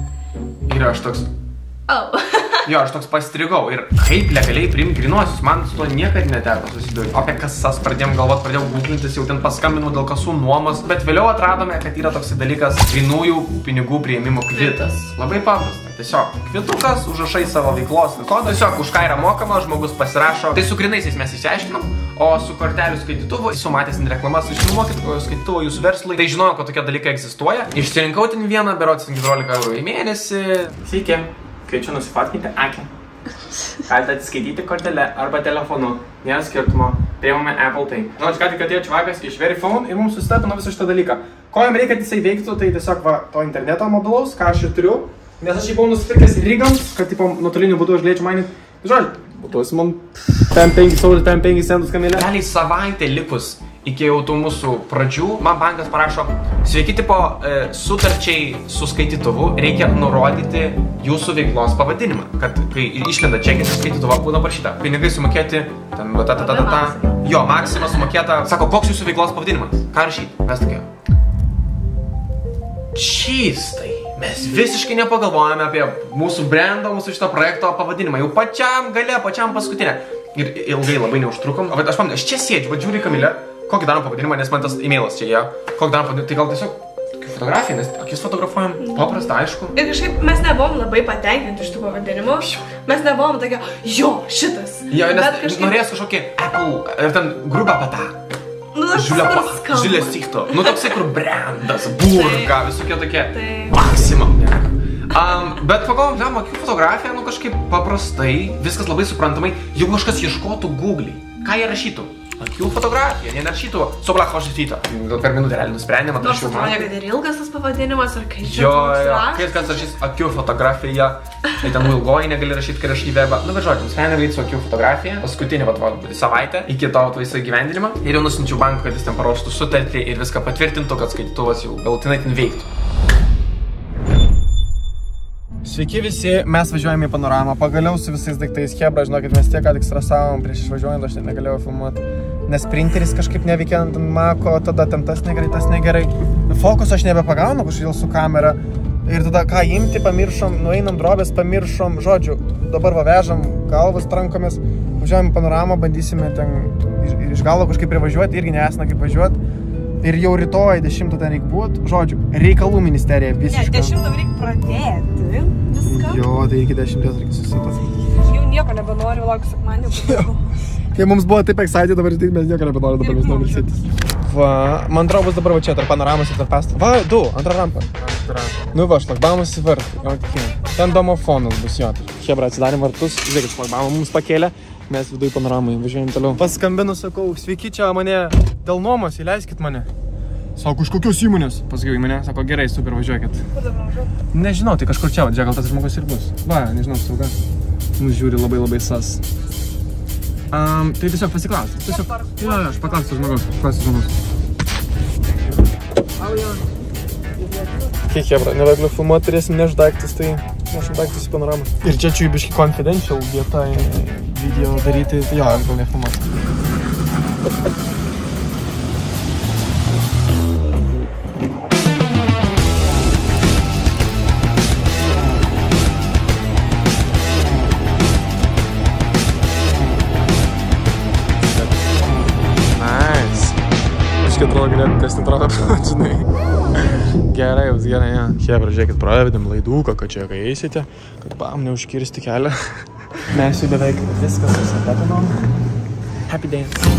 Ir aš toks, Oh. jo, aš toks pastrigau. Ir kaip legaliai priimti grinuosius, man su to niekad neteko susidurti. Apie kasas pradėjom galvoti, pradėjau googlintis, jau ten paskambinau dėl kasų nuomos. Bet vėliau atradome, kad yra toks dalykas grinųjų pinigų priėmimo kvitas. Labai paprasta. Tiesiog kvitukas, užrašai savo veiklos kodą. Tiesiog už ką yra mokama, žmogus pasirašo. Tai su grinaisiais mes išsiaiškinom, o su kortelių skaitytuvu, sumatęs reklamas, išsinuomokit skaitytuvo jūsų verslui. Tai žinojau, kad tokie dalykai egzistuoja. Išsirinkau ten vieną, berods 14 eurų į mėnesį. Sveiki. Kviečiu nusifotkinti akį. Galite atsiskaityti kortelę arba telefonu. Nėra skirtumo. Priimame Apple Pay. Žinot, ką tik atėjo čvakas iš Verifone ir mums susitapino visą šitą dalyką. Ko jam reikia, kad jisai veiktų, tai tiesiog va, to interneto mobilaus, ką aš ir turiu. Nes aš jį buvau nusipirkęs Rigams, kad tipo nuotoliniu būdu aš galėčiau mainyti. Žodžiu, būtuosi man 5 eurų, 5 centus kamilė. Realiai savaitę likus iki jau tų mūsų pradžių, man bankas parašo, sveiki, tipo, sutarčiai su skaitytuvu reikia nurodyti jūsų veiklos pavadinimą. Kad kai išlenda čekis iš skaitytuvo, būna parašyta, pinigai sumokėti, ten, jo, maksima sumokėta. Sako, koks jūsų veiklos pavadinimas? Ką rašyti? Mes tokie. Čystai. Mes visiškai nepagalvojame apie mūsų brandą, mūsų šito projekto pavadinimą. Jau pačiam gale, pačiam paskutinę. Ir ilgai labai neužtrukom. O, bet aš pamenu, aš čia sėdžiu, va žiūri Kamilę. Kokį darom pavadinimą, nes man tas e-mailas čia ėjo. Kokį darom pavadinimą, tai gal tiesiog fotografija, nes akis fotografuojam, paprasta, aišku. Ir kažkaip mes nebuvom labai patenkinti iš tų pavadinimų. Mes nebuvom tokia, jo, šitas. Jo, nes kažkaip... norės kažkokį Apple, ir ten grubą patą. Žilė sikto. Nu toksai, kur brandas, burga, visokie tokie. Maximum. Bet pagalvom, akių fotografija, nu kažkaip paprastai, viskas labai suprantamai. Jeigu kažkas ieškotų Google'ai, ką jie rašytų? Akių fotografija, jie nerašytų Soblak Hošifyta. Per minutę realiai nusprendėm, nors atrodė, kad ir ilgas tas pavadinimas, ar kai čia kai kas rašys akių fotografija, tai ten ilgoji negali rašyti, kai rašyti webą. Nu, bet žodžiu, nusprendėm daryti su akių fotografija, paskutinį savaitę iki to visą gyvendinimą. Ir jau nusinčiau bankui, kad jis ten paruoštų sutartį ir viską patvirtintų, kad skaitytuvas jau galutinai ten veiktų. Sveiki visi, mes važiuojame į panoramą, pagaliau su visais daiktais. Hebra, žinokit, mes tiek ką tik stresavom prieš išvažiuojant, aš negalėjau filmuoti. Nes printeris kažkaip neveikia ant Mako, tada ten tas negerai. Fokus aš nebepagaunu kažkodėl su kamera. Ir tada ką imti, pamiršom, nueinam drobės, pamiršom, žodžiu, dabar va vežam galvas trankomis, važiuojame į panoramą, bandysime ten iš galo kažkaip privažiuoti, irgi nesna kaip važiuoti. Ir jau rytoj 10 ten reikia būti, žodžiu, reikalų ministerija visiškai. Ne, 10 reikia pradėti viską. Jo, tai iki 10 reikia susitoti. Jau nieko nebenoriu, laukiu sekmadienį. Tai mums buvo taip excited, dabar mes nieko nebenoriu, dabar mes norim ilsėtis. Va, man atrodo bus dabar va čia, tarp panoramos ir tarp pastato. Va, antra rampa. Nu va, šlagbamas į vartą, jau tikėjau. Ten domofonas bus jo. Hebra, atsidarėm vartus, žiūrėkit, šlagbamą mums pakėlė. Mes viduje panoramai, važiuojam toliau. Paskambinu, sakau, sveiki, čia mane dėl nuomos, įleiskit mane. Sako, iš kokios įmonės? Pasakiau į mane, sako, gerai, super, važiuokit. Kur dabar važiuoti? Nežinau, tai kažkur čia, va, gal tas žmogus ir bus. Va, nežinau, sauga. Mus žiūri labai sas. Tai tiesiog pasiklausiu. Tiesiog, jo, aš paklausiu žmogus. Kiek, Hebra, nevegaliu filmuoti, turėsim neš daiktus, tai nešam daiktus į panoramą. Ir čia biški confidential vieta video daryti, jo, aš gal nefilmuoti. Nice. Biški atrodo galėtų testinti atrodo, žinai. Gerai, jūs gerai, ja. Hebra, žiūrėkit, pravedėm laiduką, kad čia kai eisite, kad bam, neužkirsti kelią. Mes jau beveik viskas susipetinom. Happy dance.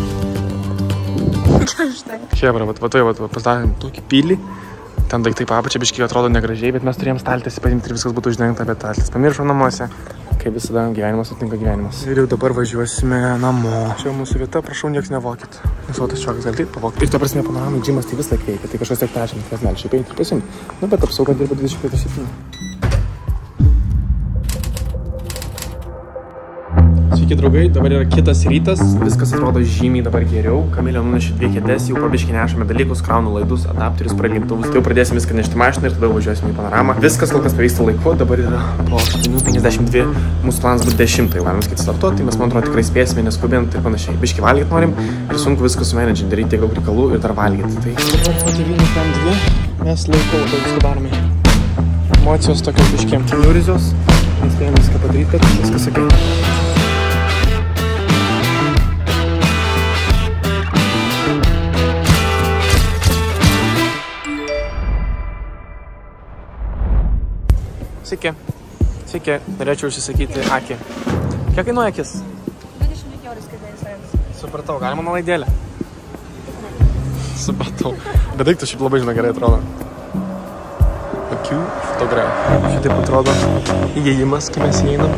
Hebra, va pastatėm tokį pilį. Ten daiktai papačia, biškai atrodo negražiai, bet mes turėjom staltės paimti ir viskas būtų uždengta, bet staltės pamiršom namuose. Kaip visada, gyvenimas nutinka gyvenimas. Ir jau dabar važiuosime namo. Čia mūsų vieta, prašau, nieks nevokit. Nes o tas čiokas gali taip pavokti. Ir ta prasme, panoramai džimas tai vis laik veikia, tai kažkas tiek prašym, kas gali šiaip eiti ir pasimti. Nu, bet apsauga dirba 24/7. Sveiki draugai, dabar yra kitas rytas, viskas atrodo žymiai dabar geriau. Kamilė nunešė 2 kėdes, jau pabiškai nešame dalykus, kraunu laidus, adapterius, pralintuvus. Tai jau pradėsim viską nešti mašiną ir tada važiuosime į panoramą. Viskas kol kas pavyksta laiku, dabar yra po 8:52, mūsų planas bus 10, tai galim sakyti startuoti, tai mes man atrodo tikrai spėsime, neskubint ir panašiai. Biškai valgyti norim ir sunku viską sumenedžinti, daryti tiek daug reikalų ir dar valgyti. Tai po 9:02 mes laiku labai viską darome. Emocijos tokios biškiem kliurizios, nespėjame viską padaryti, bet viskas sakai. Sveiki, norėčiau užsisakyti akį. Kiek kainuoja akis? 25 eurų skaitai. Supratau, galima nuolaidėlę? Supratau. Bet daiktas šiaip labai gerai atrodo. Akių fotografija. Šitaip atrodo įėjimas, kai mes įeinam.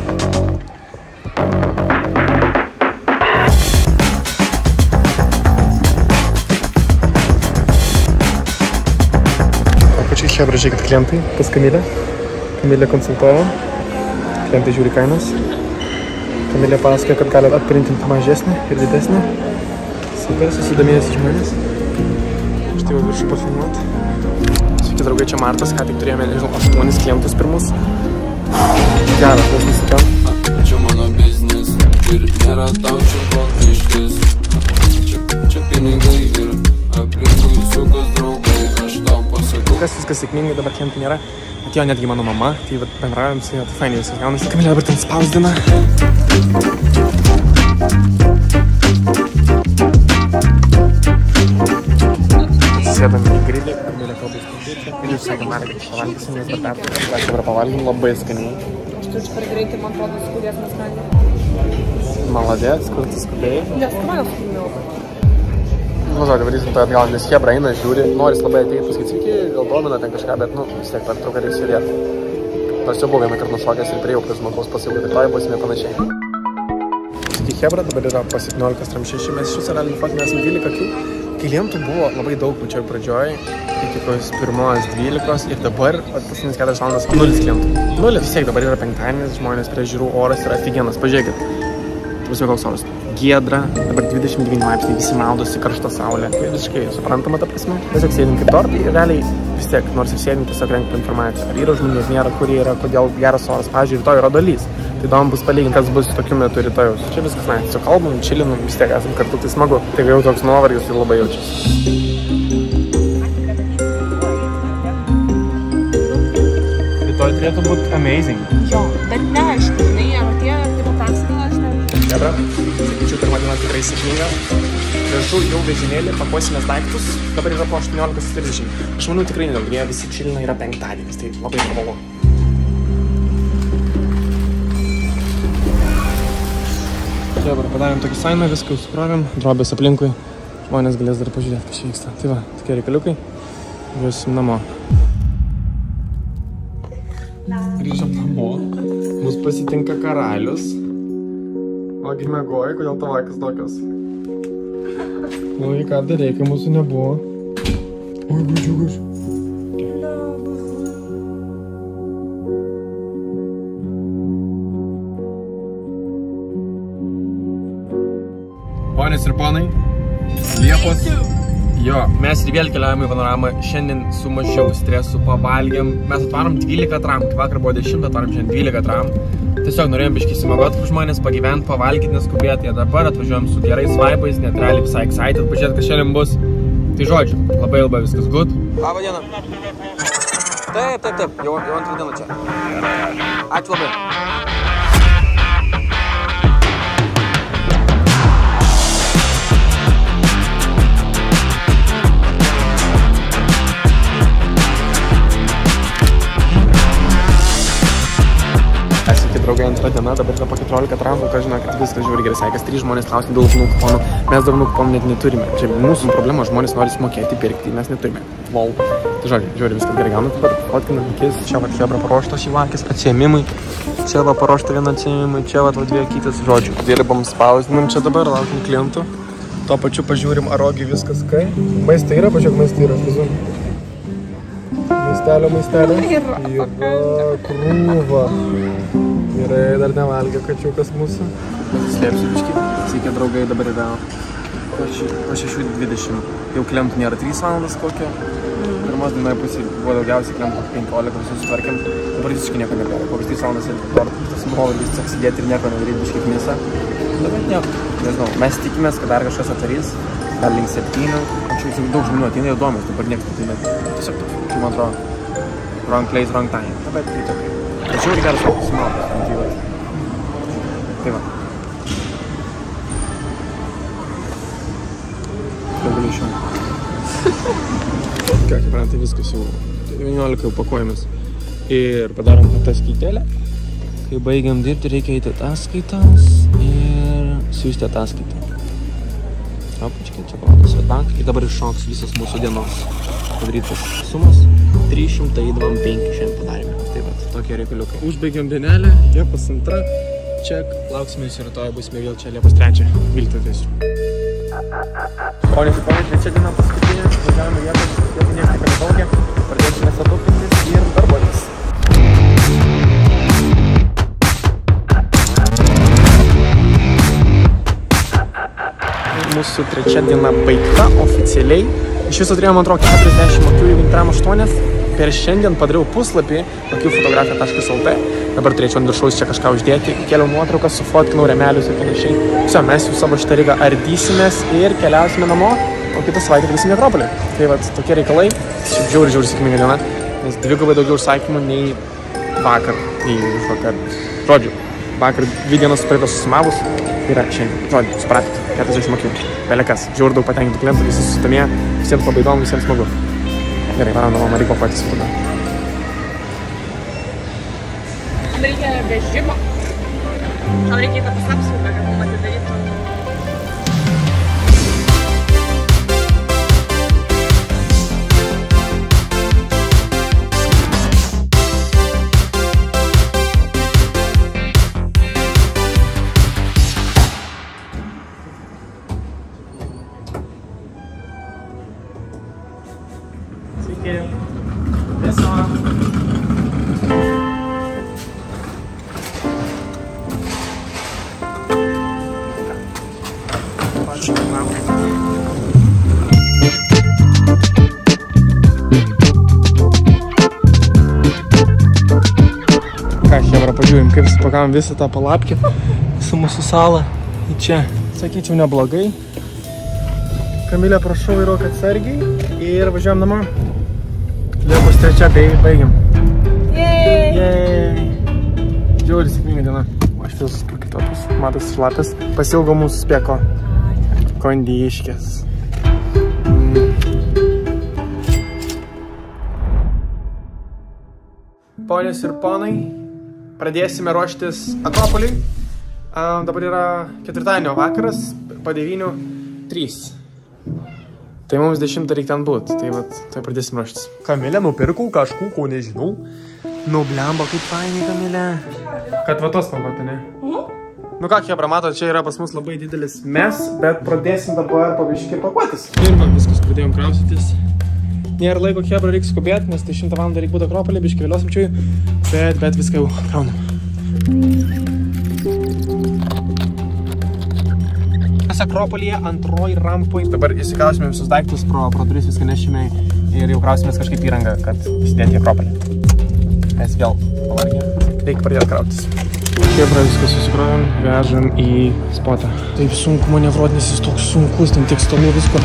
Pačiai Hebra, žiūrėkit klientai, pas Kamilę. Kamilė konsultavo, klientai žiūri kainas. Kamilė pasakoja, kad gali atprintinti mažesnį ir didesnį. Super, susidomėjęs žmonės. Štai jau viršų pafilmuoti. Sveiki draugai, čia Martas, ką tik turėjome, nežinau, 8 klientus pirmus. Geras, mes nusikėm. Čia mano biznis ir nėra tau čia baltištis. Čia pinigai ir aplinkui sukas draugai, aš tau pasakau. Viskas sėkmingai, dabar klientų nėra. Atėjo netgi mano mama, tai bendraujam su juo, tai fainiai viskas gaunasi. Kamilė dabar ten spausdina. Sėdame į grilį, Kamilė kalbais kompiuterį. Ir jūs sakė, Marė, kad pavalgysim, nes dar pertrauką. Aš dabar pavalgym labai skaniai. Aš turiu per greitai, man atrodo, skudės mes skandė. Maladės, kur tu skubėjai? Nes man skubėjau. Nu, žodžiu, varysim to atgal, nes Hebra eina, žiūri, noris labai ateiti, pasakyti, sveiki, gal domina ten kažką, bet, nu, vis tiek pertrauką reikia sėdėti. Nors jau buvau vieną kartą nušokęs ir priejau prie žmogaus pasiūlyti, rytoj būsime panašiai. Sveiki, Hebra, dabar yra po 17:06, mes iš viso realiai fotinės 12 akių. Klientų buvo labai daug pačioj pradžioj, iki kokios 1:12 ir dabar, paskutinės 4 valandas, 0 klientų. 0, vis tiek dabar yra penktadienis, žmonės prie žiūrų, oras yra aфиgenas, pažiūrėkit. Pusė koks oras. Giedra, dabar 29 laipsniai, visi maudosi, karšta saulė. Tai visiškai suprantama ta prasme. Tiesiog sėdim kaip tortai ir realiai vis tiek, nors ir sėdim, tiesiog renkam informaciją. Ar yra žmonės, nėra, kur yra, kodėl geras oras. Pavyzdžiui, rytoj yra Dolys. Tai įdomu bus palyginti, kas bus tokiu metu rytojaus. Čia viskas, na, tiesiog kalbam, čilinam, vis tiek esam kartu, tai smagu. Tai jau toks nuovargis ir labai jaučiasi. Rytoj turėtų būti amazing. Jo, bet neaišku, žinai, ar tie, kaip persipila, aš nežinau. Hebra, sakyčiau, pirma diena tikrai sėkminga. Vežu jau vežimėlį, pakuosimės daiktus, dabar yra po 18:30. Aš manau tikrai nedaug, jie visi čilina, yra penktadienis, tai labai normalu. Čia dabar padarėm tokį sainą, viską užsikrovėm, drobės aplinkui, žmonės galės dar pažiūrėti, kas čia vyksta. Tai va, tokie reikaliukai, važiuosim namo. Grįžom namo, mus pasitinka karalius. Ogi mėgoji, kodėl tavo akis tokios? Oi, ką darei, kai mūsų nebuvo? Oi, gužiukas. Ponės ir ponai, Liepos. Jo, mes ir vėl keliavome į panoramą, šiandien su mažiau stresu pavalgėm. Mes atvarom 12 tram, kai vakar buvo 10, atvarom šiandien 12 tram. Tiesiog norėjom biškį simagoti kaip žmonės, pagyventi, pavalgyti, neskubėti. Ir dabar atvažiuojam su gerais vaibais, net realiai visai excited, pažiūrėt, kas šiandien bus. Tai žodžiu, labai viskas good. Labą dieną. Taip, jau antrą dieną čia. Ačiū labai. Draugai, antra diena, dabar yra po 14 tramų, ką žinau, kad viskas žiūri gerai sekės, 3 žmonės klausia dėl dovanų kuponų, mes dovanų kuponų net neturime. Čia mūsų problema, žmonės nori sumokėti, pirkti, mes neturime. Lol. Tai žodžiu, žiūri, viskas gerai gauna, dabar fotkinam akis, čia va Hebra paruoštos šįvakis, atsiėmimai, čia va paruošta viena atsiėmimai, čia va 2 akytės, žodžiu. Dirbam, spausdinam čia dabar, laukim klientų, tuo pačiu pažiūrim, ar ogi viskas kai. Maistai yra, pažiūrėk, maistai yra, vizum. Maistelio. Yra krūva. Gerai, dar nevalgė kačiukas mūsų. Pasislėpsiu biškį. Sveiki, draugai, dabar yra po 6:20. Jau klientų nėra 3 valandas kokio. Pirmos dienoje pusė buvo daugiausiai klientų 15, visus sutvarkėm. Dabar visiškai nieko nebėra. Po 3 valandas ir tas nuovargis tiesiog sėdėti ir nieko nedaryti biškį knisa. Dabar nieko, nežinau. Mes tikimės, kad dar kažkas atvarys. Dar link 7. Anksčiau daug žmonių ateina jau įdomus, dabar niekas ateina. Tiesiog, kaip man atrodo, wrong place, wrong time. Bet tai tokia. Tačiau reikia dar susimauti. Tai va. Daugelį šiandien. Ką, kaip rantai, viskas jau 19 jau pakuojamės. Ir padarom ataskaitėlę. Kai baigiam dirbti, reikia eiti ataskaitas ir siųsti ataskaitą. Opačkai, čia parodo Swedbank. Ir dabar iššoks visas mūsų dienos padarytas sumas. 302,5 šiandien padarėme. Tai va, tokie reikaliukai. Užbaigiam dienelę, Liepos 2. Ček, lauksime jūsų rytoj, būsime vėl čia Liepos 3. 12. Ponės ir ponės, 3 diena paskutinė. Važiavome Liepos, jau niekas nekalbaugia. Pradėsime satupintis ir darbuotis. mūsų 3 diena baigta oficialiai. Iš viso turėjom, man atrodo, 40 akių, jeigu intram 8. Per šiandien padariau puslapį akiufotografija.lt. Dabar turėčiau ant viršaus čia kažką uždėti. Kėliau nuotraukas, sufotkinau remelius ir panašiai. Visą, mes jau savo šitą rygą ardysimės ir keliausime namo, o kitą savaitę grįžime į Akropolį. Tai vat, tokie reikalai. Šiaip žiauri sėkminga diena, nes dvigubai daugiau užsakymų nei vakar, nei užvakar. Žodžiu, vakar 2 dienas praeitos susimavus, yra šiandien. Žodžiu, supratot, 40 akių. Belekas, žiauri daug patenkintų klientų, visi susidomėjo, visiems labai įdomu, visiems smagu. Gerai, varom namo, man reikia pakuotis tada. Reikia vežimo. Gal reikia tą pasapsaugą, kad mum atidarytų. Sveiki. Viso. Ką, šebra, pažiūrim, kaip supakavom visą tą palapkę, visą mūsų salą į čia. Sakyčiau, neblogai. Kamilė, prašau, vairuok atsargiai ir važiuojam namo. Liepos 3 baigiam. Jej! Žiauri sėkminga diena. Aš visus prakaituotas, matas šlapės. Pasilgo mūsų spėko kondiškės. Ponios ir ponai, pradėsime ruoštis Akropoliui. Dabar yra ketvirtadienio vakaras, po 9:03. Tai mums 10 reikia ten būt, tai vat, tai pradėsim ruoštis. Kamilė, nupirkau kažkų, ko nežinau. Nublemba, kaip fainai, Kamilė. Kad vatos pagoti, ne? Nu ką, Hebra, matot, čia yra pas mus labai didelis mes, bet pradėsim dabar pabiškai pakuotis. Ir va, viskas pradėjom kraustytis. Nėra laiko, Hebra, reikia skubėti, nes 10 val. Reikia būti Akropolį, biškai vėliau simčiui, bet viską jau kraunam. Akropolyje antroji rampoj. Dabar įsikrausime visus daiktus, pro duris viską nešime ir jau krausimės kažkaip įrangą, kad įsidėti į Akropolį. Mes vėl pavargę. Reikia pradėti krautis. Hebra, viską susikrovėm, vežam į spotą. Taip sunku manevruoti, nes jis toks sunkus, ten tiek stalų visko.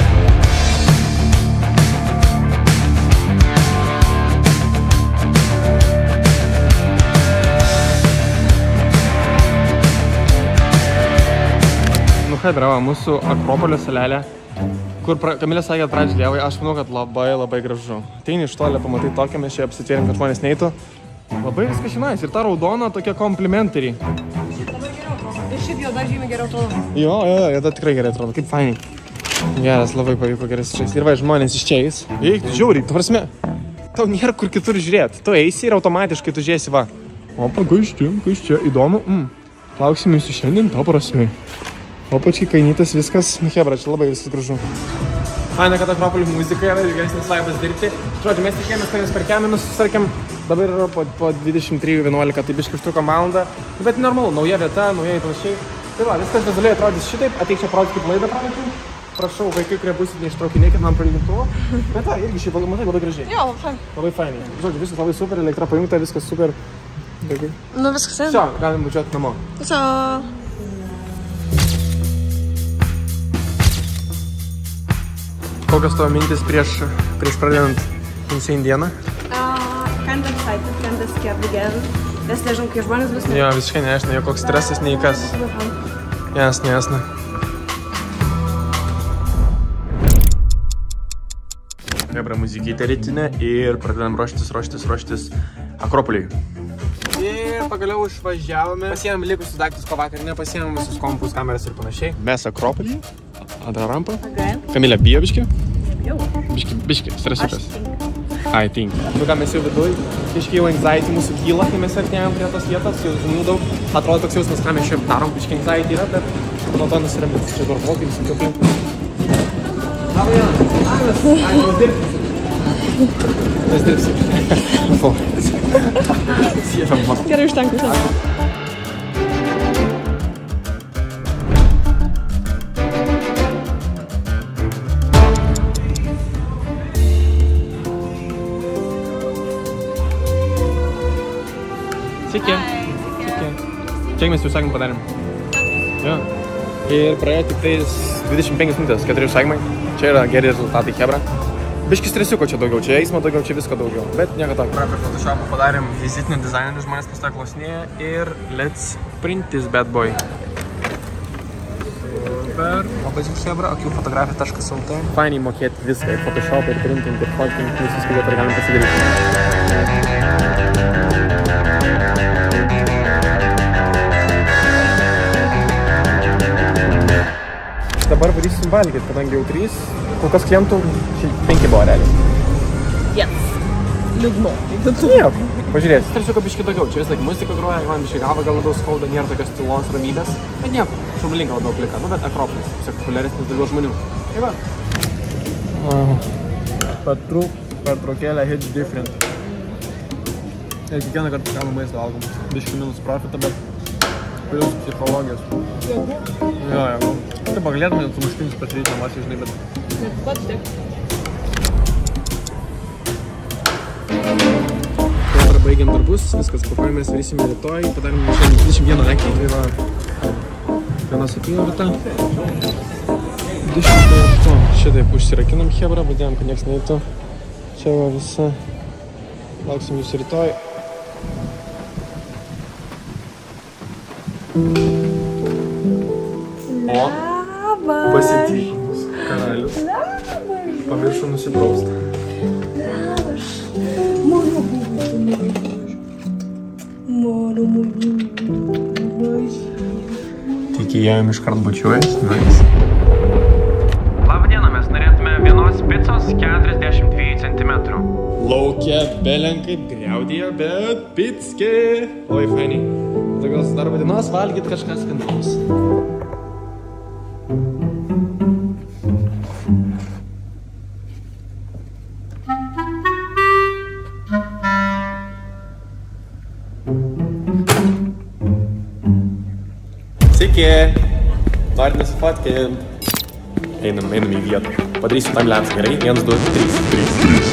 Hebra, mūsų Akropolio salelė, kur Kamilė sakė, kad pradžiai lievai, aš manau, kad labai gražu. Ateini iš tolė, pamatai tokią, mes čia apsitvėrim, kad žmonės neitų. Labai viskas šinais ir ta raudona tokia komplimentariai. Šiaip dabar geriau atrodo. Ir šiaip jau dar žymiai geriau atrodo. Jo, tai tikrai gerai atrodo, kaip fainiai. Geras, labai pavyko gerai sučiais. Ir va, žmonės iš čia eis. Eik, tu žiauriai, tu prasme, tau nėra kur kitur žiūrėti. Tu eisi ir automatiškai tu žiūrėsi, va. Opa, kas čia, įdomu. Lauksim jūsų šiandien, to prasme. Opačiai, kainytas, viskas. Nu, Hebra, čia labai viskas gražu. Faina, kad Akropolių muzika yra ir geresnis laivas dirbti. Žodžiu, mes tikėjomės, kad mes per keminus susarkėm. Dabar yra po 23:11, tai biškai užtruko valandą. Bet normalu, nauja vieta, nauja ir panašiai. Tai va, viskas vizualiai atrodys šitaip. Ateik čia parodyti, kaip laidą pranešiau. Prašau, vaikai, kurie būsit, neištraukinėkit man pralygintuvo. Bet va, irgi šiaip matai labai gražiai. Jo, fain. Labai fainai. Žodžiu, viskas labai super, elektra pajungta, viskas super. Nu, viskas sen. Все, galim važiuoti namo. Viso. Kokios tavo mintis prieš pradedant Insane dieną? Kinda excited, kinda scared again. Nes nežinau, kai žmonės bus... Jo, visiškai neaiškina, jo koks stresas, nei kas. Jasna. Hebra, muzikytė rytinė ir pradedam ruoštis Akropoliui. Ir pagaliau išvažiavome. Pasiėmėm likusius daiktus pavakarinę, pasiėmėm visus kompus, kameras ir panašiai. Mes Akropoliui. Antrą rampą. Kamilė, bijo biški? Bijau. Biški, stresiukas. I think. Nu ką, mes jau viduj, biški jau anxiety mūsų kyla, kai mes artėjom prie tos vietos, jau žmonių daug. Atrodo toks jausmas, ką mes čia darom, biški anxiety yra, bet nuo to nusiramins. Čia darbuotojai, visi tokie aplink. Labą dieną. Mes dirbsim. Mes dirbsim. Gerai, užtenka. Sveiki. Čia mes užsakymą padarėm. Jo. Ir praėjo tik tais 25 minutės, 4 užsakymai. Čia yra geri rezultatai, hebra. Biškis stresiuko čia daugiau, čia eismo daugiau, čia visko daugiau. Bet nieko tokio. Per Photoshopą padarėm vizitinį dizainerį, žmonės pas tą klausinėja. Ir let's print this bad boy. Super. Labai žiūrėjau hebra, akiufotografija.lt. Fainiai mokėti viską, ir Photoshopą, ir printinti, ir fotkinti, visus video, ir galim pasidaryti. Dabar varysim valgyti, kadangi jau 3, kol kas klientų 5 buvo realiai. Yes. Liūdnu. Nieko, pažiūrėsi. Tarsiu, kad biškai daugiau, čia vis laik muzika groja, man biškai galva gal labiau skauda, nėra tokios tylos ramybės, bet nieko, šurmulinga labiau plika, nu bet Akropolis, tiesiog populiaresnis daugiau žmonių. Tai va. Pertraukėlė hits different. Ir kiekvieną kartą gaunu maisto valgom, biškai minus profitą, bet plius psichologijos. Jo. Taip, galėtume sumuštinis pasidaryti namuose, žinai, bet... Net pat tik. Dabar baigiam darbus, viskas pakuojamės, varysime rytoj, padarėm šiandien 21 akį, tai va... Vienas apyvarta. 28. Šitaip užsirakinam hebra, vadėjom, kad nieks neįtų. Čia va visa. Lauksim jūsų rytoj. O, pasitykimus karalius. Pamiršau nusipraustą. Tikėjom iškart bučiuojas. Nice. Labadiena, mes norėtume vienos picos 42 cm. Laukia belenkai griaudėje, bet picki. Oi, fainiai. Tokios darbo dienos valgyt kažkas skanaus. Sveiki! Norit nesifotkint? Einam į vietą. Padarysiu tam lemsą, gerai? 1, 2, 3.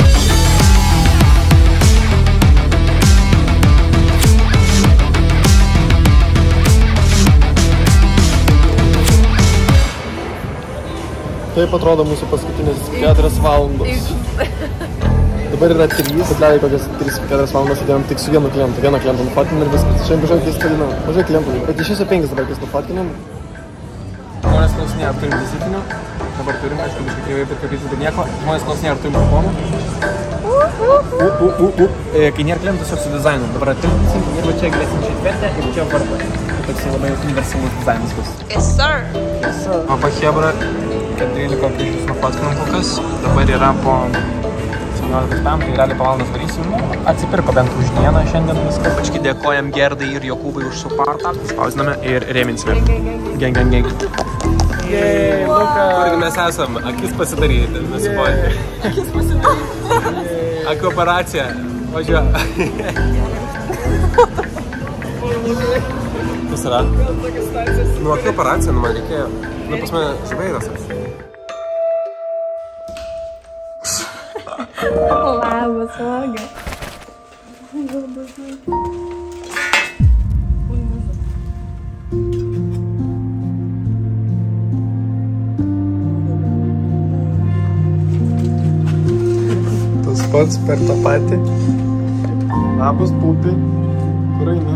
Taip atrodo mūsų paskutinės 4 valandos. Dabar yra 3, bet leidai kokias 3-4 valandas įdėjom tik su vienu klientu. Vieną klientą nufotkinom ir viskas. Šiandien mažai keistalino. Mažai klientų. Bet iš viso 5 dabar keis nufotkinom. Žmonės klausinėja, ar turim vizitinių. Dabar turim, aišku, biškai kreivai pirkapyti, bet nieko. Žmonės klausinėja, ar turim telefonų. Kai nėra klientų, tiesiog su dizainu. Dabar atimsim ir va čia galėsim četvertę ir čia varpą. Toks labai universalus dizainas bus. Yes, sir. O pa hebra, 13 klientus nufotkinom kol kas. Dabar yra po 17 tam, tai realiai po valandas varysim. Atsipirko bent už dieną šiandien viskas. Pački dėkojam Gerdai ir Jokūbai už supartą. Spausiname ir rėminsime. Geng. Jej, Luka. Kur mes esam? Akis pasidaryti, nusipolti. Akis pasidaryti. Akių operacija. Važiuoja. Kas yra? Nu, akių operacija, nu man reikėjo. Nu, pas mane žvairas. Labas, vaga. Tas pats per tą patį. Labas, pupi. Kur eini?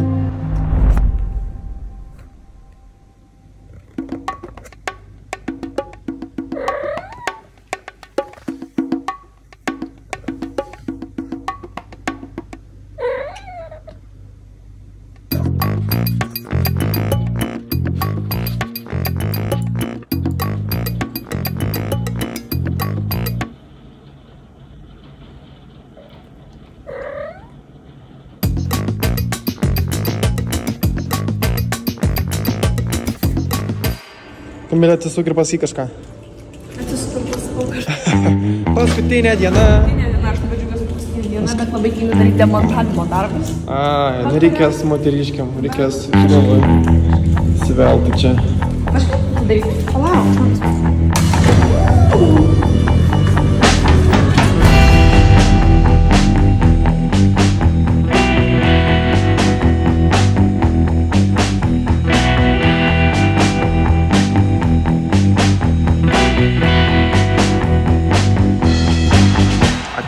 Kamilė, atsisuk ir pasakyk kažką. Atsisuk ir pasakau kažką. Paskutinė diena. Paskutinė diena, aš labai džiugiuosi paskutinė diena, bet labai tingiu daryti demontavimo darbus. Nereikės moteriškiam, reikės įsivelti čia. Kažką daryti. Palauk.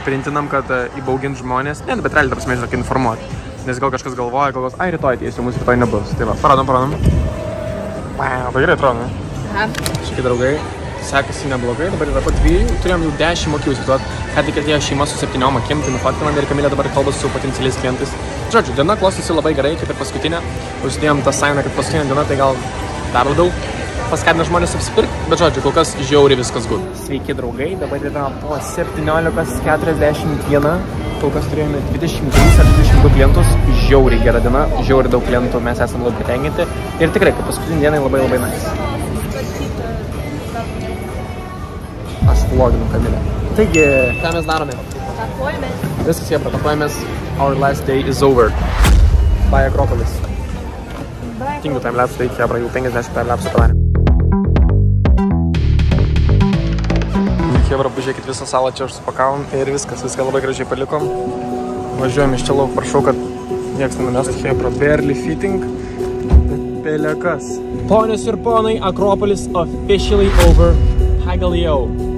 printinam, kad įbaugint žmonės. Ne, bet realiai, tarpsime, žinok, informuoti. Nes gal kažkas galvoja, galvos, ai, rytoj ateisiu, mūsų rytoj nebus. Tai va, parodom. Tai gerai atrodo, ne? Aha. Šikai draugai, sekasi neblogai, dabar yra po 2, turėjom jau 10 mokių, įsivaizduot, ką tik atėjo šeima su 7 mokim, tai nufaktinam ir Kamilė dabar kalba su potencialiais klientais. Žodžiu, diena klostosi labai gerai, kaip ir paskutinė. Užsidėjom tą sainą, kad paskutinė diena, tai gal dar labiau paskatina žmonės apsipirkti, bet žodžiu, kol kas žiauriai viskas good. Sveiki draugai, dabar yra po 17:41, kol kas turėjome 23 ar 22 klientus, žiauriai gera diena, žiauriai daug klientų, mes esame labai patenkinti ir tikrai, kad paskutinį dieną labai nice. Aš vloginu Kamilę. Taigi, ką mes darome? Pakuojamės. Viskas jie pakuojamės, our last day is over. Bye Akropolis. Tingiu timelapse, tai Hebra jau 50 timelapse padarė. Hebra, pažiūrėkit visą salą čia aš supakavom ir viską labai gražiai palikom. Važiuojam iš čia lauk, prašau, kad nieks nenumestų. Hebra, barely fitting. Pelekas. Ponios ir ponai, Akropolis officially over. Hagaliau.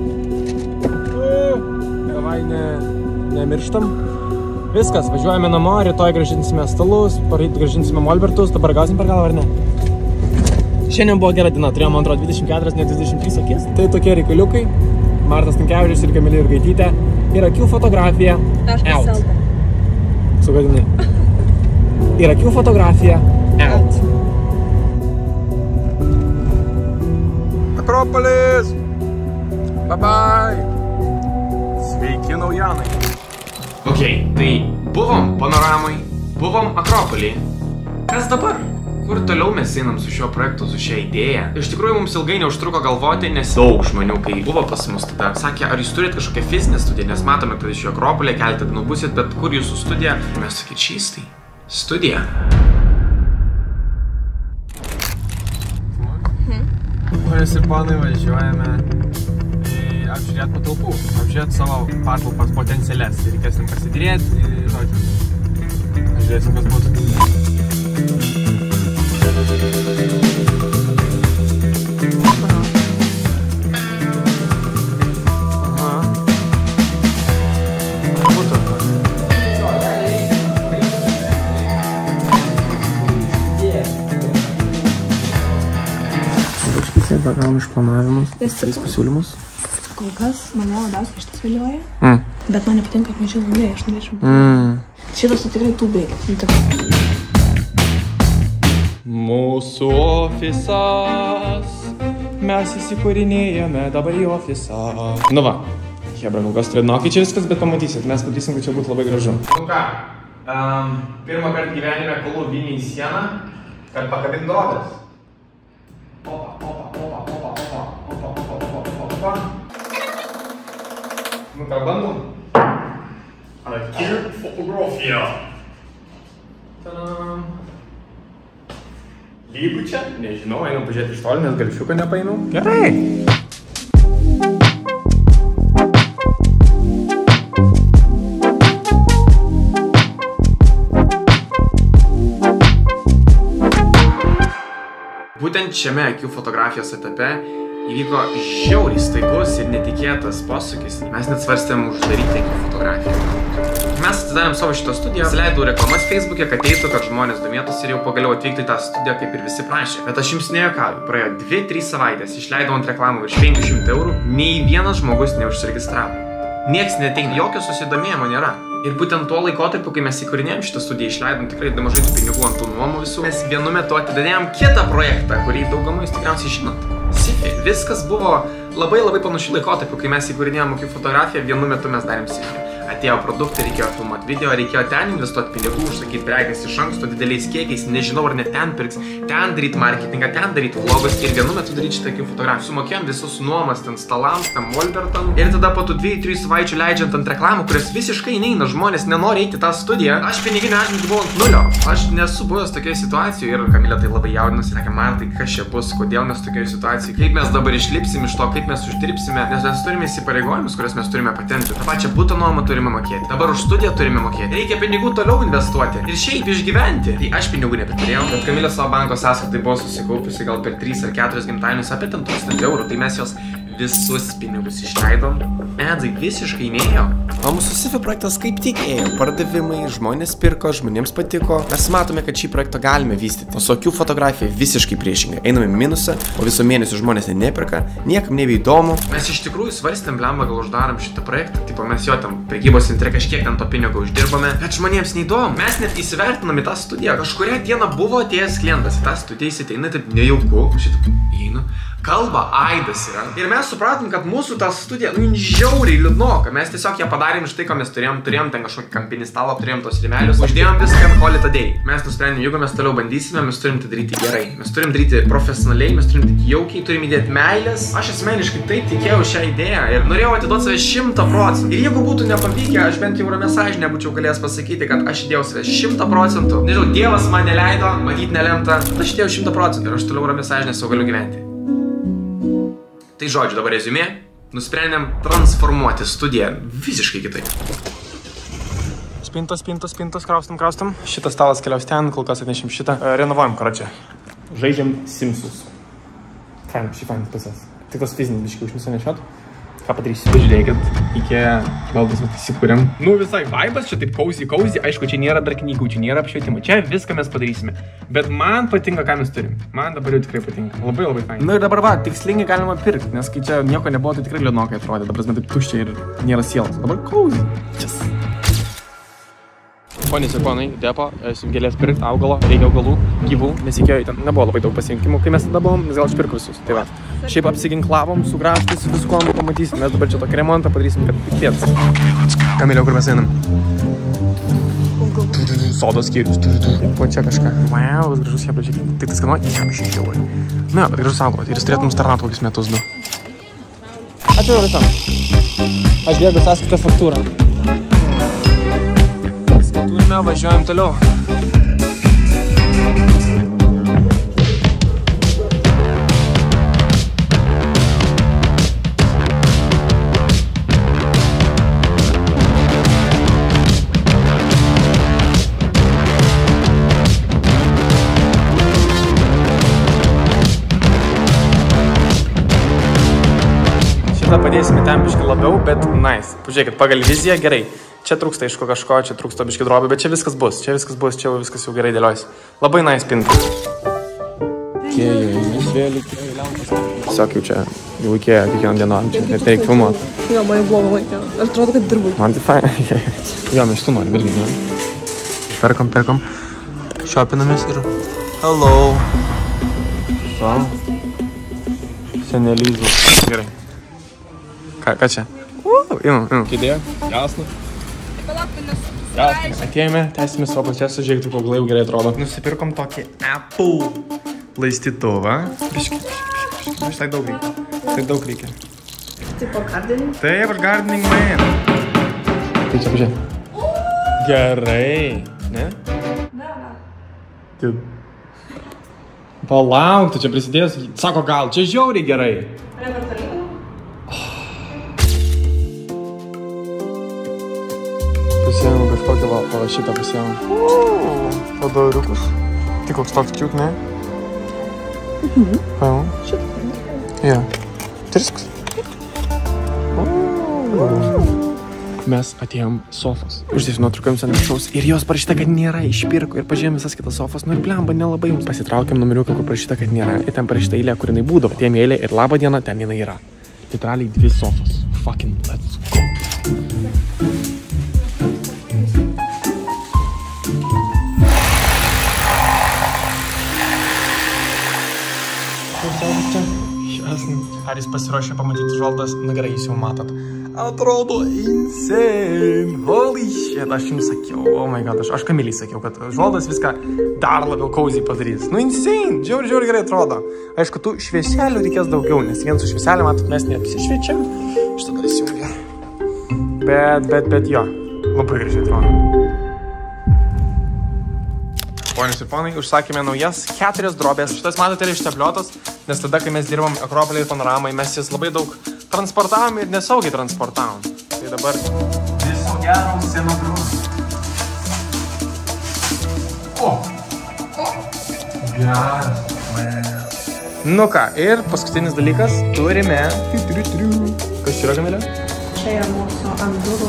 Davai nemirštam. Viskas, važiuojame namo, rytoj gražinsime stalus, paryt gražinsime molbertus, dabar gausim per galvą ar ne? Šiandien buvo gera diena, turėjom, man atrodo, 24, ne 23 akis. Tai tokie reikaliukai, Martas Stankevičius ir Kamilė Jurgaitytė. Ir akių fotografija out. Sugadinai. Ir akių fotografija out. Akropolis! Bye bye! Sveiki naujanai! Ok, tai buvom Panoramai, buvom Akropolį. Kas dabar? Kur toliau mes einam su šiuo projektu, su šia idėja? Iš tikrųjų, mums ilgai neužtruko galvoti, nes daug žmonių, kai buvo pas mus tada, sakė, ar jūs turit kažkokią fizinę studiją, nes matome, kad iš Akropolį keletą dienų busit, bet kur jūsų studija? Mes sakyt, šeistai. Studija. Ponios ir ponai, važiuojame apžiūrėti patalpų, apžiūrėti savo patalpas potencialias. Reikės jums pasidirėti, žodžiu. Žiūrėsim, kas būtų. Gavom išplanavimus, 3 pasiūlymus. Kol kas mane labiausiai šitas vilioja, bet man nepatinka, kad nežinau, ne, aš norėčiau. Šitas tai tikrai tūbai. Mūsų ofisas, mes įsikūrinėjame dabar į ofisą. Nu va, Hebra, kol kas trėdnokai čia viskas, bet pamatysit, mes padarysim, kad čia būtų labai gražu. Nu ką, pirmą kartą gyvenime kalu vinį į sieną, kad pakabint drobės. Nu ką, bandom? Akių fotografija. Tadam. Lygu čia? Nežinau, einam pažiūrėti iš toli, nes galčiuką nepaėmiau. Gerai. Būtent šiame akių fotografijos etape įvyko žiauriai staigus ir netikėtas posūkis. Mes net svarstėm uždaryti akių fotografiją. Mes atidarėm savo šitą studiją, leidau reklamas Facebook'e, kad eitų, kad žmonės domėtųsi ir jau pagaliau atvykti į tą studiją, kaip ir visi prašė. Bet aš jums nejuokauju, praėjo 2-3 savaitės, išleidau ant reklamų virš 500 eurų, nei vienas žmogus neužsiregistravo. Nieks neteina, jokio susidomėjimo nėra. Ir būtent tuo laikotarpiu, kai mes įkūrinėjom šitą studiją, išleidom tikrai nemažai tų pinigų ant tų nuomų visų. Mes vienu metu atidavėjom kitą projektą, kurį daugumą jūs tikriausiai žinot. Sifi. Viskas buvo labai panašių laikotarpiu, kai mes įkūrinėjom akių fotografiją, vienu metu mes darėm Sifi. Atėjo produktai, reikėjo filmuoti video, reikėjo ten investuoti pinigų, užsakyti prekes iš anksto dideliais kiekiais, nežinau ar net ten pirks, ten daryti marketingą, ten daryti vlogus ir vienu metu daryti šitą akių fotografiją. Sumokėjom visus nuomas ten stalams, ten molbertam ir tada po tų 2-3 savaičių leidžiant ant reklamų, kurias visiškai neina, žmonės nenori eiti į tą studiją. Aš piniginių atžvilgių buvau ant nulio. Aš nesu buvęs tokioje situacijoje ir Kamilė tai labai jaudinosi, sakė, man tai kas čia bus, kodėl mes tokioje situacijoje, kaip mes dabar išlipsim iš to, kaip mes uždirbsime, nes mes turime įsipareigojimus, kuriuos mes turime patempti. Ta pačia buto nuomą turime mokėti. Dabar už studiją turime mokėti. Reikia pinigų toliau investuoti ir šiaip išgyventi. Tai aš pinigų nebeturėjau, bet Kamilė savo banko sąskaitai buvo susikaupusi gal per 3 ar 4 gimtadienius apie 1000 eurų. Tai mes jos visus pinigus išleidom edzai visiškai nėjo. O mūsų Sifi projektas kaip tik ėjo. Pardavimai, žmonės pirko, žmonėms patiko. Mes matome, kad šį projektą galime vystyti. O su akių fotografija visiškai priešingai. Einame minusą, o viso mėnesio žmonės nepirka, niekam nebeįdomu. Mes iš tikrųjų svarstėm, blemba, gal uždarom šitą projektą. Tipo, mes jo tam prekybos centre kažkiek ten to pinigo uždirbame. Bet žmonėms neįdomu. Mes net įsivertinam į tą studiją. Kažkurią dieną buvo atėjęs klientas į tą studiją, jis ateina taip nejauku. Šitą įeinu. Kalba aidas yra. Ir mes supratom, kad mūsų ta studija, žiauriai liūdnoka. Mes tiesiog ją padarėm iš tai, ką mes turėjom ten kažkokį kampinį stalą, turėjom tos rėmelius, uždėjom viską ant call it a day. Mes nusprendėm, jeigu mes toliau bandysime, mes turim tai daryti gerai. Mes turim daryti profesionaliai, mes turim tik jaukiai, turim įdėti meilės. Aš asmeniškai taip tikėjau šią idėją ir norėjau atiduoti save 100%. Ir jeigu būtų nepavykę, aš bent jau ramia sąžinė būčiau galėjęs pasakyti, kad aš įdėjau save 100%. Nežinau, Dievas man neleido, matyt nelemta. Aš įdėjau 100% ir aš toliau ramia sąžinė sau galiu gyventi. Tai žodžiu, dabar reziumė, nusprendėm transformuoti studiją visiškai kitaip. Spintos, kraustam. Šitas stalas keliaus ten, kol kas atnešim šitą. Renovuojam, karočią. Žaidžiam Simsus. Šį fainas pasas. Tik tos fizinis biškiai užmisą nešiot. Ką padarysiu? Pažiūrėkit, iki baldas mes įsikūrėm. Nu visai vaibas, čia taip cozy. Aišku, čia nėra dar knygų, čia nėra apšvietimo. Čia viską mes padarysime. Bet man patinka, ką mes turim. Man dabar jau tikrai patinka. Labai fainai. Nu ir dabar va, tikslingai galima pirkti, nes kai čia nieko nebuvo, tai tikrai liūdnokai atrodė. Dabar mes taip tuščia ir nėra sielos. Dabar cozy. Ponios ir ponai, depo, esu galės pirkti augalo, reikia augalų, gyvų, nes reikėjo, ten nebuvo labai daug pasirinkimų, kai mes tada buvom, nes gal aš pirku visus. Tai va, šiaip apsiginklavom, su grąžtais, viskuom pamatysim, mes dabar čia tokį remontą padarysim, kad piekės. Kamilė, kur mes einam? Sodos skyrius. Po čia kažką. Wow, gražus hebra, tik tai skanuoja, jam žiūrėjau. Na, bet gražus augalas ir jis turėtų mums tarnauti kokius metus du. Ačiū visam. Aš dėgu sąskaitą faktūrą. Turime, važiuojam toliau. Šitą padėsime ten biškį labiau, bet nice. Pažiūrėkit, pagal viziją gerai. Čia trūksta aišku kažko, čia trūksta biškį drobių, bet čia viskas bus, čia viskas jau gerai dėliojasi. Labai nice pinta. Tiesiog jau čia, jau ikėja kiekvieną dieną, čia net reikia filmuoti. Jo, man jau blogo laikė. Aš atrodo, kad dirbu. Man tai fainai. Jo, mes tu norim irgi, ne? Perkom. Šopinamės ir... Hello. So. Senelyzų. Gerai. Ką čia? Imam. Kėdė, jasna. Atėjome, tęsime savo procesą, žiūrėkite, kokie jau gerai atrodo. Nusipirkom tokį Apple laistytuvą. Biški. Aš tai daug reikia. Tipo gardening? Taip, aš gardening man. Tai čia pažiūrėk. Gerai, ne? Ne. Palauk, tu čia prisidėjęs. Sako, gal, čia žiauriai gerai. Pasiėmėm kažkokią va šitą pasiėmėm. Padoriukus. Tik koks toks kiuk, ne? Paėmėm. Šitą. Jo. Trisks. Mes atėjom sofos. Uždėsiu nuotraukoms ant viršaus ir jos parašyta, kad nėra, išpirko ir pažiūrėjom visas kitas sofos. Nu ir blemba, nelabai jums pasitraukėm numeriuką, kur parašyta, kad nėra. Ir ten parašyta eilė, kur jinai būdavo. Atėjom eilė ir labą dieną, ten jinai yra. Literaliai 2 sofos. Fucking let's go. Ar jis pasiruošė pamatyti žvaldas? Na gerai, jūs jau matot. Atrodo insane. Holy shit, aš jums sakiau. Oh my god, aš Kamiliai sakiau, kad žvaldas viską dar labiau cozy padarys. Nu insane, žiauri gerai atrodo. Aišku, tų švieselių reikės daugiau, nes vien su švieselė, matot, mes neapsišviečiam. Šitą dar įsijungia. Bet jo, labai gražiai atrodo. Ponios ir ponai, užsakėme naujas 4 drobės. Šitas matote yra ištepliotas, nes tada, kai mes dirbam Akropolį ir Panoramai, mes jas labai daug transportavom ir nesaugiai transportavom. Tai dabar viso gero scenografų. Geras. Nu ką, ir paskutinis dalykas turime... Kas čia yra, Kamilė? čia yra mūsų ant durų.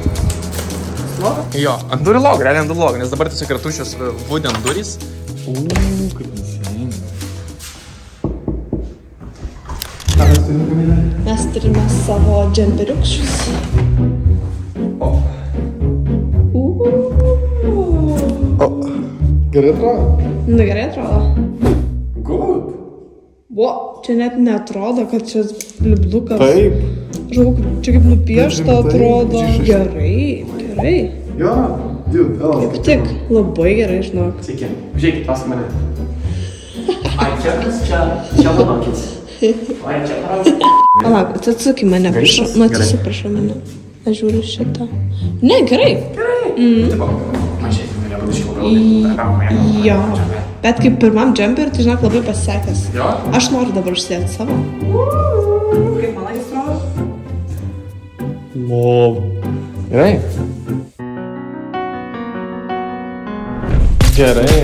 Jo, ant durų log, realiai ant durų log, nes dabar tiesiog yra tuščios wooden durys. Kaip insane. Mes turime savo džemperiukščius. Gerai atrodo? Nu, gerai atrodo. Good. Čia net neatrodo, kad čia lipdukas. Taip. Žinau, čia kaip nupiešta atrodo. Gerai. Jo, dude, Kaip tik, labai gerai, žinok. Sveiki, žiūrėkit, pasak mane. Ai, čia mano akis. Ai, čia parauk. Palauk, atsuk į mane, prašau. Nu, atsuk, prašau mane. Aš žiūriu šitą. Ne, gerai. Tipo, mažiai, norėjau biškiau gal. Jo. Bet kaip pirmam džemperiui, tai žinok, labai pasisekęs. Jo? Aš noriu dabar užsidėti savo. Kaip man akis atrodo? Gerai. Gerai.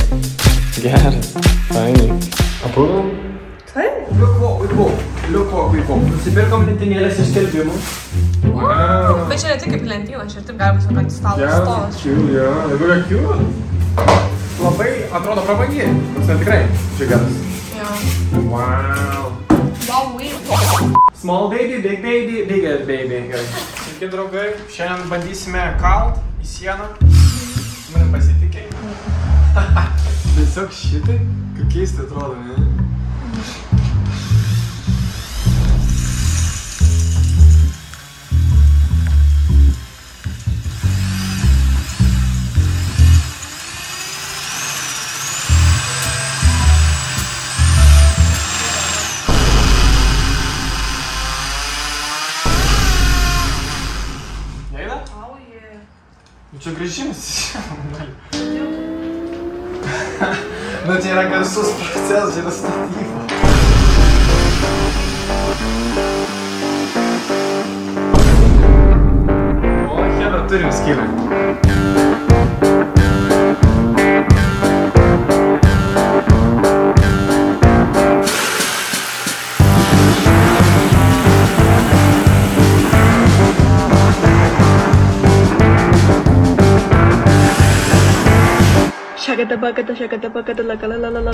Fainai. Aprūdam? Taip. Liuko, vaikų. Nusipirkom lentinėlės iš skelbimų. Wow. Bet čia ne tik kaip lentyna, čia ir taip galima sakyti, kad stolas. Jo. Labai cute. Labai atrodo prabangi. Tai tikrai. Čia geras. Jo. Wow. Wow, weird. Small baby, big baby, bigger baby. Gerai. Sveiki, draugai. Šiandien bandysime kalt į sieną. Manim pasitikėjai. Tiesiog šitai, kaip keistai atrodo, ne? Neina? Čia grįžimas. Nu, čia yra garsus procesas, čia yra statyba. O, hebra, turim skylę. Shakata, la la la la la.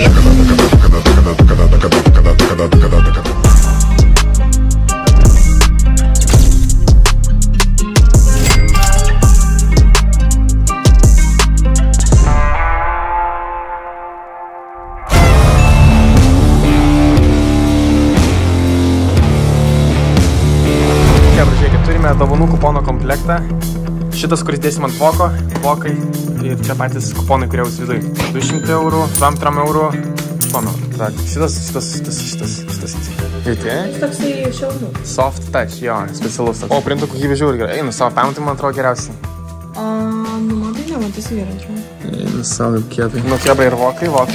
Žiūrėkit, turime dovanų kupono komplektą. Šitas, kuris dėsim ant vokai ir čia patys kuponai, kurie jūs vidui. 200 eurų, 2 eurų. Mano, šitas. Girdėjai? Toksai šiaudų. Soft touch, jo, specialus. O, printų kokybė žiūri gerai. Einu savo pamatį, man atrodo geriausiai. Nu, man tai nematysi gerai, žinau. Einu savo kaip kietai. Nu, kebra ir vokai. Wow.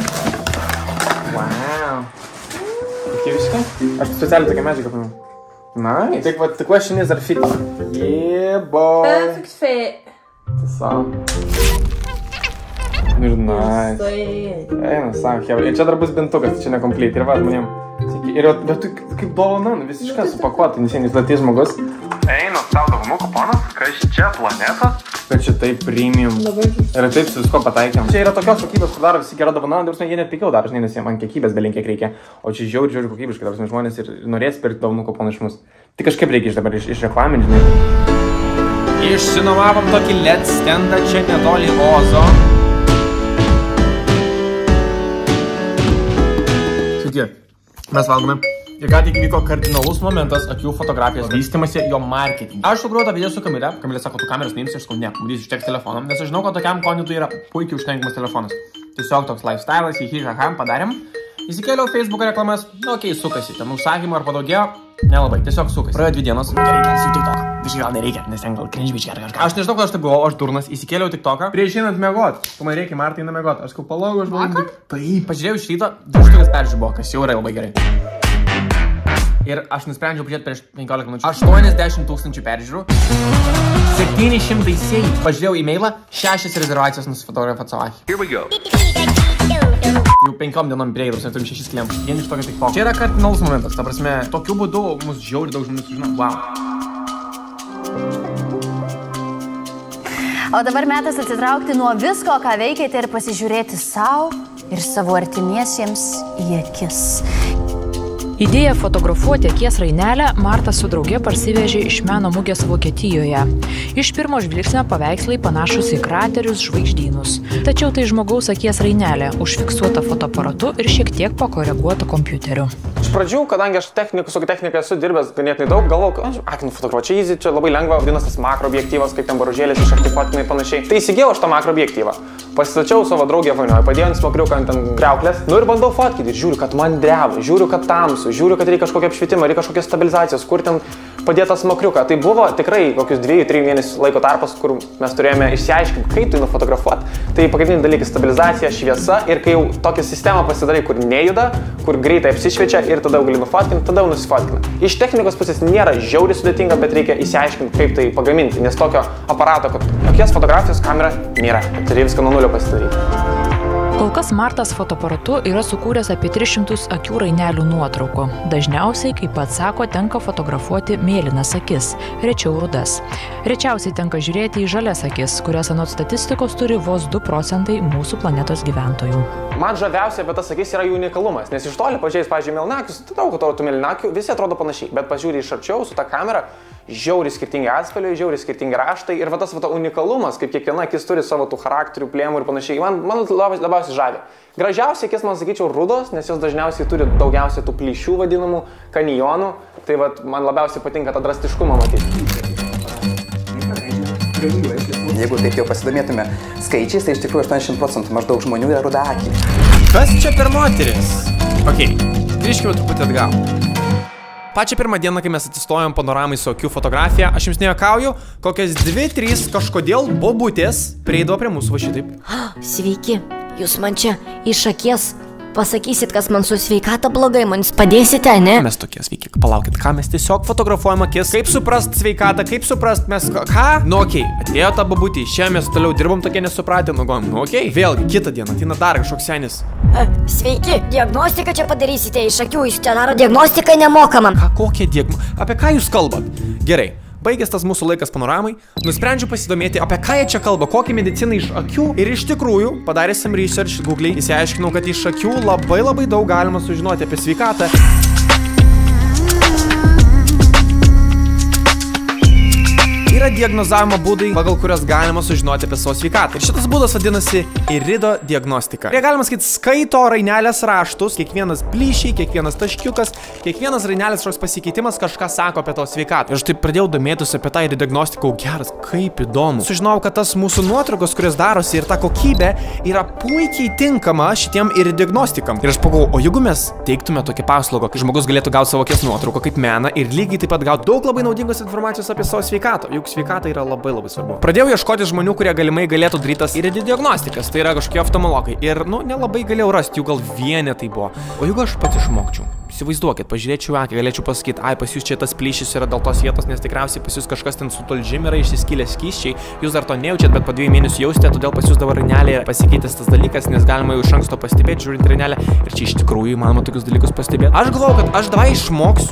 Kokybiškai? Aš specialiai tokią medžiagą paėmiau. Nice. Tik va, the question is, ar fit? Yeah, boy. Perfect fit. Tiesiog. Ir nice. Eina, savo, hebra. Ir čia dar bus bentukas, tai čia nekomplete. Ir va, žmonėm. Ir bet tu kaip dovana, visiškai supakuota, nesienis latys žmogus. Eina, tau dovanų kuponas, kas čia planeta? Bet čia taip premium. Ir taip su visko pataikėm. Čia yra tokios kokybės, kur daro visi gera dovana, jie net pigiau daro, žinai, nes man kiekybės belinkiek reikia. O čia žiauri kokybiškai, dar žmonės ir norės pirkti dovanų kuponą iš mus. Tai kažkaip reikia dabar išreklaminti, žinai. Išsinuomavom tokį LED standą čia netoli Ozo. Sveiki, mes valgome. Ir ką tik vyko kardinalus momentas akių fotografijos vystymasi jo marketing. Aš sugrojau tą video su Kamilė. Kamilė sako, tu kameros neimsi, aš sakau, ne, bandysiu užteks telefoną. Nes aš žinau, kad tokiam koniu tu yra puikiai užtenkamas telefonas. Tiesiog toks lifestyle'as, hihihaha, padarėm. Įsikėliau Facebook reklamas, nu okei, sukasi, ten užsakymų ar padaugėjo, nelabai, tiesiog sukasi. Praėjo 2 dienos, gerai, kelsiu TikToką. Biškai gal nereikia, nes ten gal cringe-biškai ar kažką. Aš nežinau, kad aš taip buvau, aš durnas, įsikėliau TikToką. Prieš einant miegot, tu man reikia, Martai, eina miegot. Aš sakau, palauk, aš buvau. Taip, pažiūrėjau iš ryto, 2 štukas peržiūrėjau, kas jau yra labai gerai. Ir aš nusprendžiau prižiūrėti prieš 15 minučių. 80 000 peržiūrų. 700 sėjai. Pažiūrėjau e-mailą, 6 rezervacijos nusifotografat savo akį. Here we go. Jau 5 dienom prieigos, neturim 6 klientų. Vien iš tokio tik po. Čia yra kardinalus momentas, ta prasme, tokiu būdu mus žiauri daug žmonių sužino. Wow. O dabar metas atsitraukti nuo visko, ką veikėte ir pasižiūrėti savo ir savo artimiesiems į akis. Idėją fotografuoti akies rainelę Marta su drauge parsivežė iš meno mugės Vokietijoje. Iš pirmo žvilgsnio paveikslai panašus į kraterius žvaigždynus. Tačiau tai žmogaus akies rainelė, užfiksuota fotoaparatu ir šiek tiek pakoreguota kompiuteriu. Iš pradžių, kadangi aš su technika esu dirbęs ganėtinai daug, galvojau, akinių fotografuoti čia easy, čia labai lengva, vadinasi tas makro objektyvas, kaip ten baružėlės išartikuotinai panašiai. Tai įsigėjau aš tą makro objektyvą. Pasistačiau savo draugę vonioje, padėjau ant smakriuką ant kriauklės, ir bandau fotkyti ir žiūriu, kad man dreba, žiūriu, kad tamsu, žiūriu, kad reikia kažkokio apšvietimo, reikia kažkokios stabilizacijos, kur ten padėtą smakriuką. Tai buvo tikrai kokius 2-3 mėnesių laiko tarpas, kur mes turėjome išsiaiškinti, kaip tai nufotografuoti. Tai pagrindiniai dalykai - stabilizacija, šviesa ir kai jau tokią sistemą pasidarai, kur nejuda, kur greitai apsišviečia ir tada gali nufotkinti, tada jau nusifotkina. Iš technikos pusės nėra žiauriai sudėtinga, bet reikia išsiaiškinti, kaip tai pagaminti, nes tokio aparato, kad jokios fotografijos kamera nėra. Turi viską nuo nulio pasidaryti. Kol kas Martas fotoaparatu yra sukūręs apie 300 akių rainelių nuotraukų. Dažniausiai, kaip pats sako, tenka fotografuoti mėlynas akis, rečiau rudas. Rečiausiai tenka žiūrėti į žalias akis, kurias anot statistikos turi vos 2 procentai mūsų planetos gyventojų. Man žaviausia apie tas akis yra jų unikalumas, nes iš toli pažiūrėjus, pavyzdžiui, mėlynakius, tai daug atrodo mėlynakių, visi atrodo panašiai, bet pažiūrėjus iš arčiau su ta kamera, žiauriai skirtingi atspalviai, žiauriai skirtingi raštai ir va tas unikalumas, kaip kiekviena akis turi savo tų charakterių, plėmų ir panašiai, man labiausiai žavi. Gražiausiai akis, man sakyčiau, rudos, nes jos dažniausiai turi daugiausiai tų plyšių vadinamų, kanjonų, tai va man labiausiai patinka tą drastiškumą matyti. Jeigu taip jau pasidomėtume skaičiais, tai iš tikrųjų 80 procentų maždaug žmonių yra rudakiai. Kas čia per moteris? Ok, grįžkime truputį atgal. Pačią pirmą dieną, kai mes atsistojom panoramai su akių fotografija, aš jums nejuokauju, kokias 2-3 kažkodėl bobutės prieidavo prie mūsų va šitaip. Sveiki, jūs man čia iš akies pasakysit, kas man su sveikata blogai, man jūs padėsite, ne? Mes tokie sveiki, palaukit, ką mes tiesiog fotografuojam akis, kaip suprast sveikatą, kaip suprast mes, ką? Nu okei, atėjo ta babutė, šiandien mes toliau dirbom tokie nesupratę, nu okei, vėlgi, kitą dieną ateina dar kažkoks senis. Sveiki, diagnostiką čia padarysite iš akių, jūs čia daro diagnostiką nemokamą. Ką, kokia diagnostika? Apie ką jūs kalbat? Gerai. Baigęs tas mūsų laikas panoramai, nusprendžiu pasidomėti, apie ką jie čia kalba, kokią mediciną iš akių. Ir iš tikrųjų, padaręs some research Google'ai, įsiaiškinau, kad iš akių labai daug galima sužinoti apie sveikatą. Yra diagnozavimo būdai, pagal kurios galima sužinoti apie savo sveikatą. Ir šitas būdas vadinasi irido diagnostika. Ir galima sakyti, skaito rainelės raštus, kiekvienas plyšiai, kiekvienas taškiukas, kiekvienas rainelės kažkoks pasikeitimas kažką sako apie tavo sveikatą. Ir aš taip pradėjau domėtis apie tą irido diagnostiką, geras, kaip įdomu. Sužinojau, kad tas mūsų nuotraukos, kurios darosi ir ta kokybė yra puikiai tinkama šitiem irido diagnostikam. Ir aš pagalvojau, o jeigu mes teiktume tokią paslaugą, kad žmogus galėtų gauti savo akies nuotrauką kaip meną ir lygiai taip pat gauti daug labai naudingos informacijos apie savo sveikatą. Juk sveikata yra labai svarbu. Pradėjau ieškoti žmonių, kurie galimai galėtų daryti tas irido diagnostikas, tai yra kažkokie oftalmologai. Ir, nelabai galėjau rasti, jų gal vienetai buvo. O jeigu aš pats išmokčiau, įsivaizduokit, pažiūrėčiau akį, galėčiau pasakyti, ai, pas jūs čia tas plyšys yra dėl tos vietos, nes tikriausiai pas jūs kažkas ten su tulžim yra išsiskylę skysčiai, jūs dar to nejaučiat, bet po 2 mėnesių jausite, todėl pas jūs dabar rainelėje pasikeitęs tas dalykas, nes galima jau iš anksto pastebėti, žiūrint rainelę, ir čia iš tikrųjų įmanoma tokius dalykus pastebėti. Aš galvoju, kad aš davai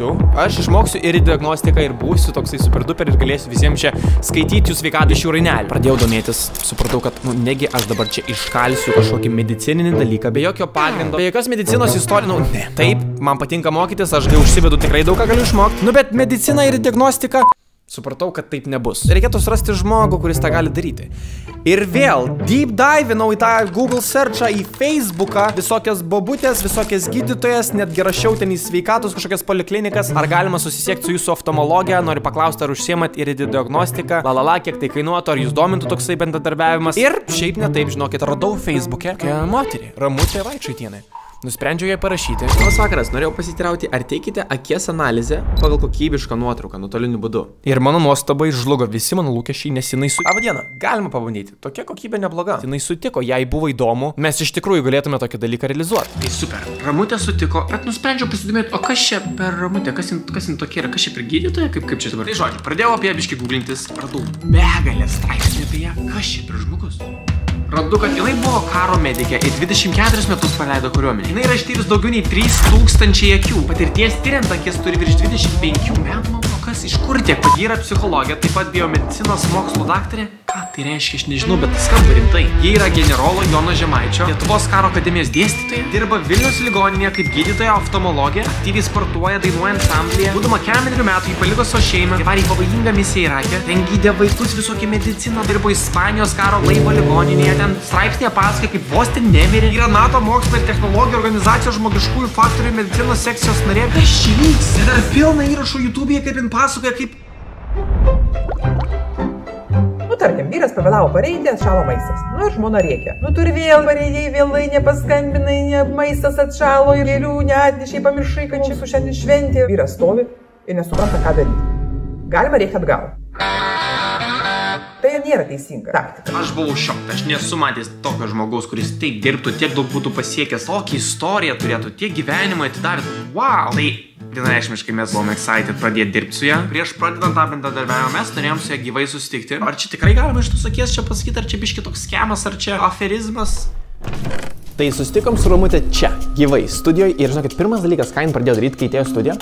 išmoksiu irido diagnostiką ir būsiu toksai super duper ir galėsiu visiems čia skaityti jų sveikatą iš jų rainelį. Pradėjau domėtis, supratau, kad negi aš dabar čia iškalsiu kažkokį medicininį dalyką, be jokio pagrindo, be jokios medicinos istorijos, ne. Taip, man patinka mokytis, aš užsivedu tikrai daug ką galiu išmokti, bet medicina ir diagnostika, supratau, kad taip nebus. Reikėtų surasti žmogų, kuris tą gali daryti. Ir vėl, deep divinau į tą Google searchą, į Facebooką, visokias bobutės, visokias gydytojas, netgi rašiau ten į sveikatos kažkokias poliklinikas, ar galima susisiekti su jūsų oftalmologija, noriu paklausti, ar užsiemat irido diagnostiką, kiek tai kainuotų, ar jūs domintų toksai bendradarbiavimas. Ir šiaip ne taip, žinokit, radau Facebook'e tokią moterį, Ramutė Vaičaitienė. Nusprendžiau jai parašyti. Labas vakaras, norėjau pasitirauti, ar teikite akies analizę pagal kokybišką nuotrauką nuotoliniu būdu. Ir mano nuostabai žlugo visi mano lūkesčiai, nes jinai Labą dieną, galima pabandyti. Tokia kokybė nebloga. Jinai sutiko, jai buvo įdomu. Mes iš tikrųjų galėtume tokį dalyką realizuoti. Tai super. Ramutė sutiko, bet nusprendžiau pasidomėti, o kas čia per Ramutė, kas jin tokia yra, kas čia per gydytoja, kaip čia dabar. Tai žodžiu, pradėjau apie ją biškį googlintis, radau begalės straipsnių apie ją. Kas čia per žmogus? Randu, kad jinai buvo karo medikė ir 24 metus praleido kariuomenėje. Jinai yra ištyrus daugiau nei 3000 akių. Patirties tyriant akis turi virš 25 metų. O kas iš kur tiek? Ji yra psichologė, taip pat biomedicinos mokslų daktarė. Ką tai reiškia, aš nežinau, bet skamba rimtai. Jie yra generolo Jono Žemaičio, Lietuvos karo akademijos dėstytoja, dirba Vilniaus ligoninėje kaip gydytoja oftalmologė, aktyviai sportuoja, dainuoja ansamblyje. Būdama 4 metų, jį paliko savo šeimą, įvarė į pavojingą misiją Irake, ten gydė vaikus visokią mediciną, dirbo Ispanijos karo laivo ligoninėje, ten straipsnėje pasakoja, kaip vos ten nemirė. Yra NATO mokslo ir technologijų organizacijos žmogiškųjų faktorių medicinos sekcijos narė. Kas čia vyks? Dar pilna įrašų YouTube'e, kaip jin pasakoja, kaip... Tarkim, vyras pavėlavo pareiti, atšalo maistas. Ir žmona rėkia. Tu ir vėl varėjai, vėlai nepaskambinai, maistas atšalo ir gėlių neatnešiai, pamiršai, kad čia su šiandien šventė. Vyras stovi ir nesupranta, ką daryti. Galima rėkti atgal. Tai nėra teisinga taktika. Aš buvau šokta, aš nesu matęs tokio žmogaus, kuris taip dirbtų, tiek daug būtų pasiekęs, tokią istoriją turėtų, tiek gyvenimą atidavęs. Wow! Tai vienareikšmiškai mes buvome excited pradėti dirbti su ją. Prieš pradedant tą bendradarbiavimą mes norėjom su ją gyvai susitikti. Ar čia tikrai galima iš tos akies čia pasakyti, ar čia biški toks skemas, ar čia aferizmas? Tai susitikom su Ramute čia, gyvai, studijoje ir žinokit, pirmas dalykas, ką jin pradėjo daryti, kai atėjo studiją.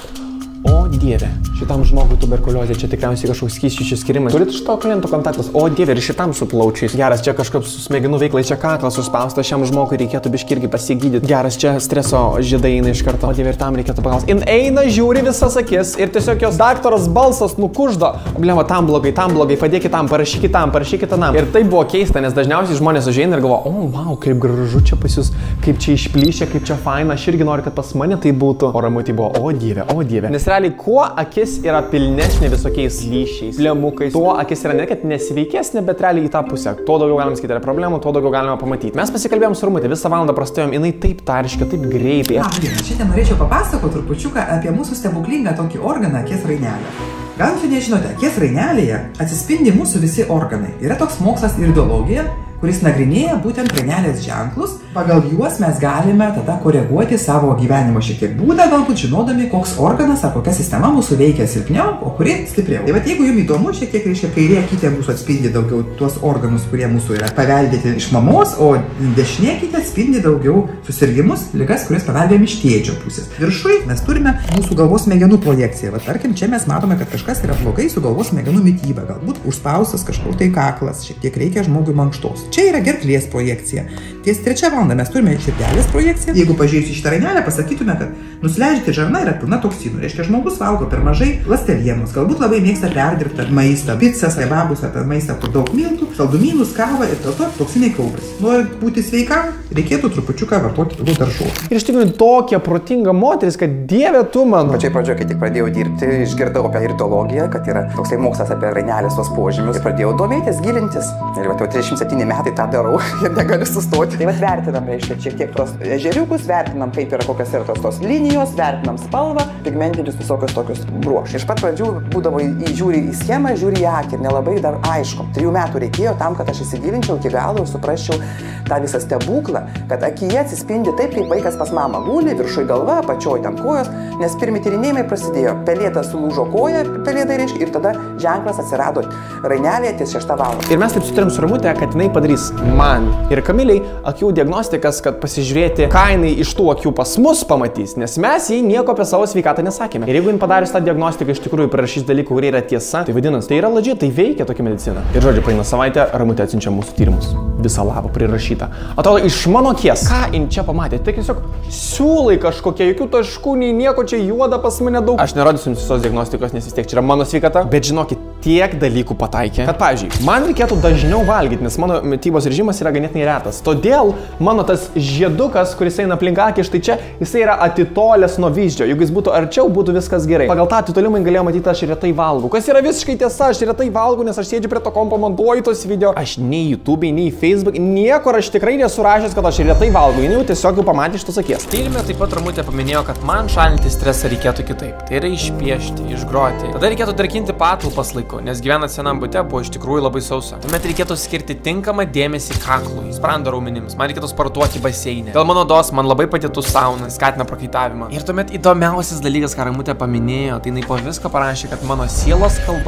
O dieve, šitam žmogui tuberkuliozė, čia tikriausiai kažkoks skysčių skirimas. Turit šito kliento kontaktas, o dieve, ir šitam su plaučiais. Geras, čia kažkaip su smegenų veiklai, čia kaklas suspaustas, šiam žmogui reikėtų biški irgi pasigydyti. Geras, čia streso žiedai eina iš karto, o dieve, ir tam reikėtų pagalbos. In eina, žiūri visas akis ir tiesiog jos daktaras balsas nukuždo. Bleva, tam blogai, padėkit tam, parašykit tam. Ir tai buvo keista, nes dažniausiai žmonės užeina ir galvo, o, wow, kaip gražu čia pas jūs, kaip čia išplyšę, kaip čia faina, aš irgi noriu, kad pas mane tai būtų. O Ramutė buvo, o dieve. Nes realiai, kuo akis yra pilnesnė visokiais lyšiais, plemukais, tuo akis yra ne kad nesveikesnė, bet realiai į tą pusę. Tuo daugiau galima sakyti yra problemų, tuo daugiau galima pamatyti. Mes pasikalbėjom su Ramute, visą valandą prastojom, jinai taip tariškia, taip greitai. Šiandien norėčiau papasakoti trupučiuką apie mūsų stebuklingą tokį organą akies rainelę. Gal jūs nežinote, akies rainelėje atsispindi mūsų visi organai. Yra toks mokslas iridologija, kuris nagrinėja būtent rainelės ženklus. Pagal juos mes galime tada koreguoti savo gyvenimo šiek tiek būdą, galbūt žinodami, koks organas ar kokia sistema mūsų veikia silpniau, o kuri stipriau. Tai vat jeigu jums įdomu, šiek tiek reiškia, kairė akytė mūsų atspindi daugiau tuos organus, kurie mūsų yra paveldėti iš mamos, o dešinė akytė atspindi daugiau susirgimus, ligas, kurias paveldėjome iš tėčio pusės. Viršui mes turime mūsų galvos smegenų projekciją. Va, tarkim, čia mes matome, kad kažkas yra blogai su galvos smegenų mityba, galbūt užspaustas kažkur tai kaklas, šiek tiek reikia žmogui mankštos. Čia yra gerklės projekcija. Ties 3 valandą mes turime širdelės projekciją. Jeigu pažiūrėjus į šitą rainelę, pasakytume, kad nusileidžianti žarna yra pilna toksinų. Reiškia, žmogus valgo per mažai ląstelienos, galbūt labai mėgsta perdirbtą maistą, pizzas, kebabus ar tą maistą, kur daug miltų, saldumynus, kavą ir dėl to toksinai kaupiasi. Norint būti sveikam, reikėtų trupučiuką vartoti daugiau daržovių. Ir iš tikrųjų tokia protinga moteris, kad dieve tu mano. Pačiai pradžioje, kai tik pradėjau dirbti, išgirdau apie iridologiją, kad yra toksai mokslas apie rainelės tos požymius. Ir pradėjau domėtis, gilintis. Ir jau 37 metai tą darau ir negaliu sustoti. Tai vat vertinam, reiškia, šiek tiek tos ežeriukus, vertinam, kaip yra kokios yra tos linijos, vertinam spalvą, pigmentinius visokius tokius bruožus. Iš pat pradžių būdavo žiūri į schemą, žiūri į akį ir nelabai dar aišku. 3 metų reikėjo tam, kad aš įsigilinčiau iki galo ir suprasčiau tą visą stebuklą, kad akyje atsispindi taip, kaip vaikas pas mamą guli, viršui galva, apačioj ten kojos, nes pirmi tyrinėjimai prasidėjo. Pelėda sulūžo koja, pelėdai reiškia, ir tada ženklas atsirado rainelėje ties 6 valandą. Ir mes taip sutarėm su Ramute, kad jinai padarys man ir Kamiliai akių diagnostikas, kad pasižiūrėti, ką jinai iš tų akių pas mus pamatys, nes mes jai nieko apie savo sveikatą nesakėme. Ir jeigu jin padarius tą diagnostiką iš tikrųjų prirašys dalykų, kurie yra tiesa, tai vadinasi, tai yra legit, tai veikia tokia medicina. Ir žodžiu, praeina savaitę, Ramute atsiunčia mūsų tyrimus. Visą lapą prirašyta. Atrodo, iš mano akies. Ką jin čia pamatė? Tai tiesiog siūlai kažkokie, jokių taškų, nei nieko, čia juoda pas mane daug. Aš nerodysiu jums visos diagnostikos, nes vis tiek čia yra mano sveikata, bet žinokit, tiek dalykų pataikė, kad, pavyzdžiui, man reikėtų dažniau valgyti, nes mano mitybos režimas yra ganėtinai retas. Todėl mano tas žiedukas, kuris eina aplink akį, štai čia, jisai yra atitolęs nuo vyzdžio. Jeigu jis būtų arčiau, būtų viskas gerai. Pagal tą atitolimą galėjau matyti, aš retai valgau. Kas yra visiškai tiesa, aš retai valgau, nes aš sėdžiu prie to kompo, montuoju tos video. Aš nei YouTube, nei Facebook, niekur aš tikrai nesurašęs, kad aš retai valgau. Jis jau tiesiog jau pamatė iš tos akies. Tyrime taip pat Ramutė paminėjo, kad man šalinti stresą reikėtų kitaip. Tai yra išpiešti, išgroti. Tada reikėtų darkinti patalpas laiku, nes gyvenant senam bute buvo iš tikrųjų labai sausa. Tuomet reikėtų skirti tinkamą dėmesį kaklui, sprando raumenims. Man reikėtų sportuoti baseinę. Dėl mano odos man labai patiktų sauna, skatina prakaitavimą. Ir tuomet įdomiausias dalykas, ką Ramutė paminėjo, tai jinai po visko parašė, kad mano sielos kalba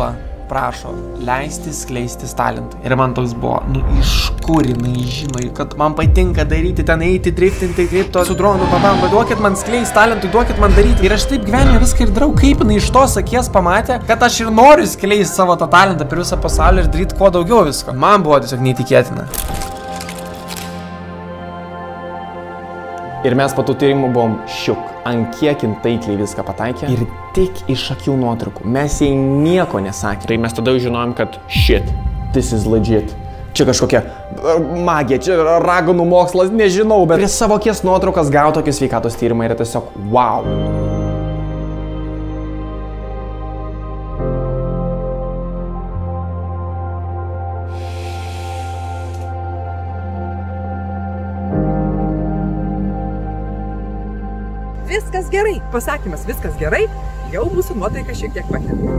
prašo leistis, skleistis talentai. Ir man toks buvo, nu iš kur jinai žino, kad man patinka daryti, ten eiti, driftinti, kripto, su dronu, papam, duokit man skleis talentai, duokit man daryti. Ir aš taip gyvenime viską ir darau, kaip jinai iš tos akies pamatė, kad aš ir noriu skleisti savo tą talentą per visą pasaulį ir daryti kuo daugiau visko. Man buvo tiesiog neįtikėtina. Ir mes po tų tyrimų buvom šiuk, ant kiek taikliai viską pataikė ir tik iš akių nuotraukų. Mes jai nieko nesakė. Tai mes tada jau žinojom, kad shit, this is legit. Čia kažkokia magija, čia raganų mokslas, nežinau, bet prie savo akies nuotraukas gauti tokie sveikatos tyrimai yra tiesiog wow. Viskas gerai. Pasakymas viskas gerai, jau mūsų nuotaika šiek tiek pakėlė.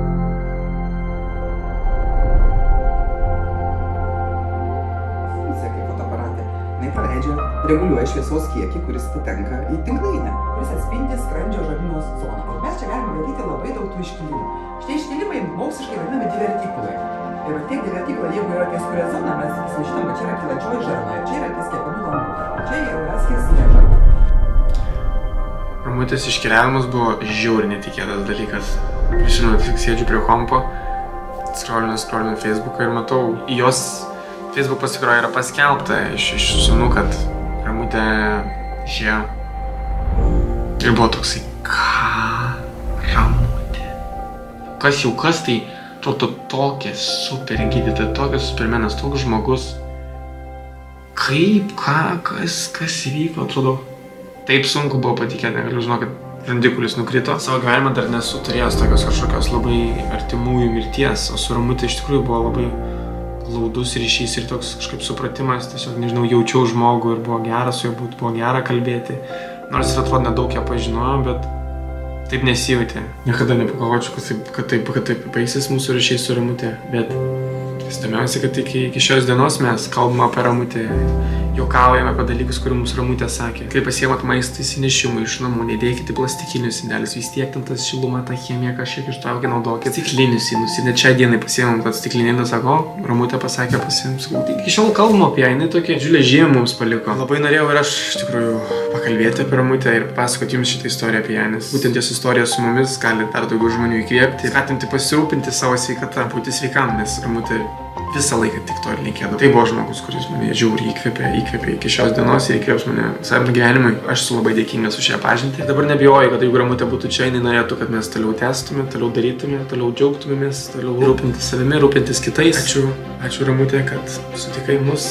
Funkcija kaip fotoaparatė. Jinai praleidžia, reguliuoja šviesos kiekį, kuris patenka į tinklainę, kuris atspindi skrandžio žarnynos zoną. Ir mes čia galime matyti labai daug tų iškilimų. Šitie iškilimai moksliškai vadinami divertikulai. Ir tie divertikulai, jeigu yra ties kuria zona, mes žinom, kad čia yra kylančioji žarna, čia yra ties kepenų lambų. Čia yra skersinė žarna. Ramutės iškeliavimas buvo žiauriai netikėtas dalykas. Žinau, tik sėdžiu prie kompo, scrollinu Facebooką ir matau, jos Facebook paskyroje yra paskelbta iš sūnų, kad Ramutė išėjo. Ir buvo toksai, ką Ramutė? Kas jau kas, tai atrodo tokia super gydytoja, tokias supermenas, toks žmogus. Kaip, kas įvyko, atrodo. Taip sunku buvo patikėti, negaliu žinau, kad randikulis nukrito. Savo gyvenimą dar nesu turėjęs tokios kažkokios labai artimųjų mirties, o su Ramute iš tikrųjų buvo labai glaudus ryšys ir toks kažkaip supratimas, tiesiog, nežinau, jaučiau žmogų ir buvo gera su juo būti, buvo gera kalbėti. Nors ir atrodo nedaug ją pažinojau, bet taip nesijautė. Niekada nepagalvočiau, kad taip baigsis mūsų ryšiai su Ramute, bet įdomiausia, kad iki šios dienos mes kalbame apie Ramutę, juokaujame apie dalykus, kurių mums Ramutė sakė. Kai pasiemat maistą įsinešimui iš namų, nedėkite plastikinius indelius, vis tiek ten tas šilumą, tą chemiją kažkiek ištraukė, naudokite stiklinius indus. Ir net šią dieną pasiėmėm tą stiklinį indą, sako, Ramutė pasakė pasiims. Iki šiol kalbam apie ją, jinai tokia didžiulė žymė mums paliko. Labai norėjau ir aš iš tikrųjų pakalbėti apie Ramutę ir pasakoti jums šitą istoriją apie ją, nes būtent jos istorija su mumis gali dar daugiau žmonių įkvėpti, skatinti pasirūpinti savo sveikatą, būti sveikam, nes Ramutė visą laiką tik to ir linkėdavo. Tai buvo žmogus, kuris mane žiauriai įkvėpė iki šios dienos ir įkvėps mane visam gyvenimui. Aš esu labai dėkingas už šią pažintį. Dabar nebijoju, kad jeigu Ramutė būtų čia, jinai norėtų, kad mes toliau tęstume, toliau darytume, toliau džiaugtumėmės, toliau rūpintis savimi, rūpintis kitais. Ačiū Ramutė, kad sutikai mus.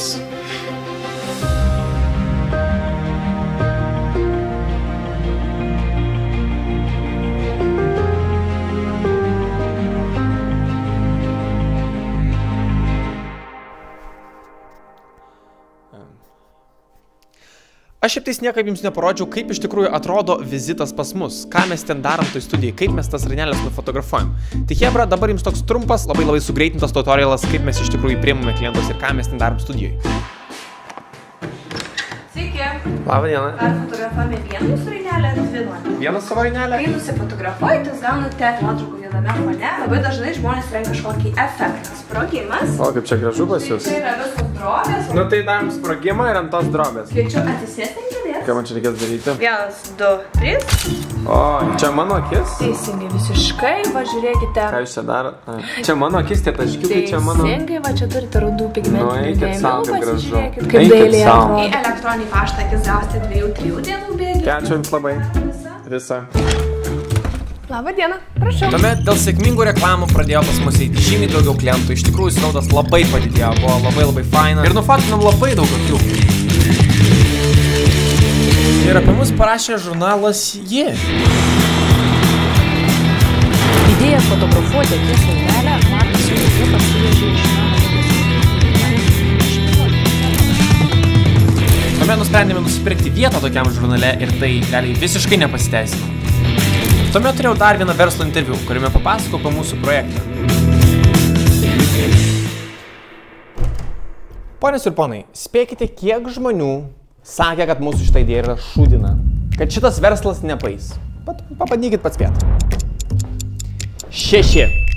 Aš šiaip tais niekaip jums neparodžiau, kaip iš tikrųjų atrodo vizitas pas mus, ką mes ten darom toj studijai, kaip mes tas rainelės nufotografuojam. Tai hebra, dabar jums toks trumpas, labai sugreitintas tutorialas, kaip mes iš tikrųjų priimame klientus ir ką mes ten darom studijoj. Sveiki. Labą dieną. Ar fotografuojame vieną su rainelė ar dvi nuotraukas? Vieną savo rainelę? Kai nusifotografuojate, gaunate nuotraukų viename fone. Labai dažnai žmonės renka kažkokį efektą. Sprogimas. O, kaip čia gražu pas jūs. Tai yra visos drobės. Nu tai darom sprogimą ir ant tos drobės. Kviečiu atsisėsti ant kėdės. Ką man čia reikės daryti? 1, 2, 3. O, čia mano akis? Teisingai, visiškai, va žiūrėkite. Ką jūs čia darot? Čia mano akis, tie taškiukai, čia mano... Teisingai, va čia turite rudų pigmentų. Nu, eikit savo, kaip gražu. Kaip dailiai atrodo. Į elektroninį paštą akis gausite 2-3 dienų bėgių. Ačiū jums labai. Visa. Labą dieną, prašau. Tuomet dėl sėkmingų reklamų pradėjo pas mus eiti žymiai daugiau klientų. Iš tikrųjų, srautas labai padidėjo, buvo labai faina. Ir nufotinom labai daug akių. Ir apie mus parašė žurnalas Ji. Idėją fotografuoti akies rainelę Martas jau pasivežė iš Tuomet nusprendėme nusipirkti vietą tokiam žurnale ir tai realiai visiškai nepasiteisino. Tuomet turėjau dar vieną verslo interviu, kuriame papasakau apie mūsų projektą. Ponios ir ponai, spėkite, kiek žmonių sakė, kad mūsų šitą idėją yra šūdina. Kad šitas verslas nepaeis. Pabandykit pats spėti. 6.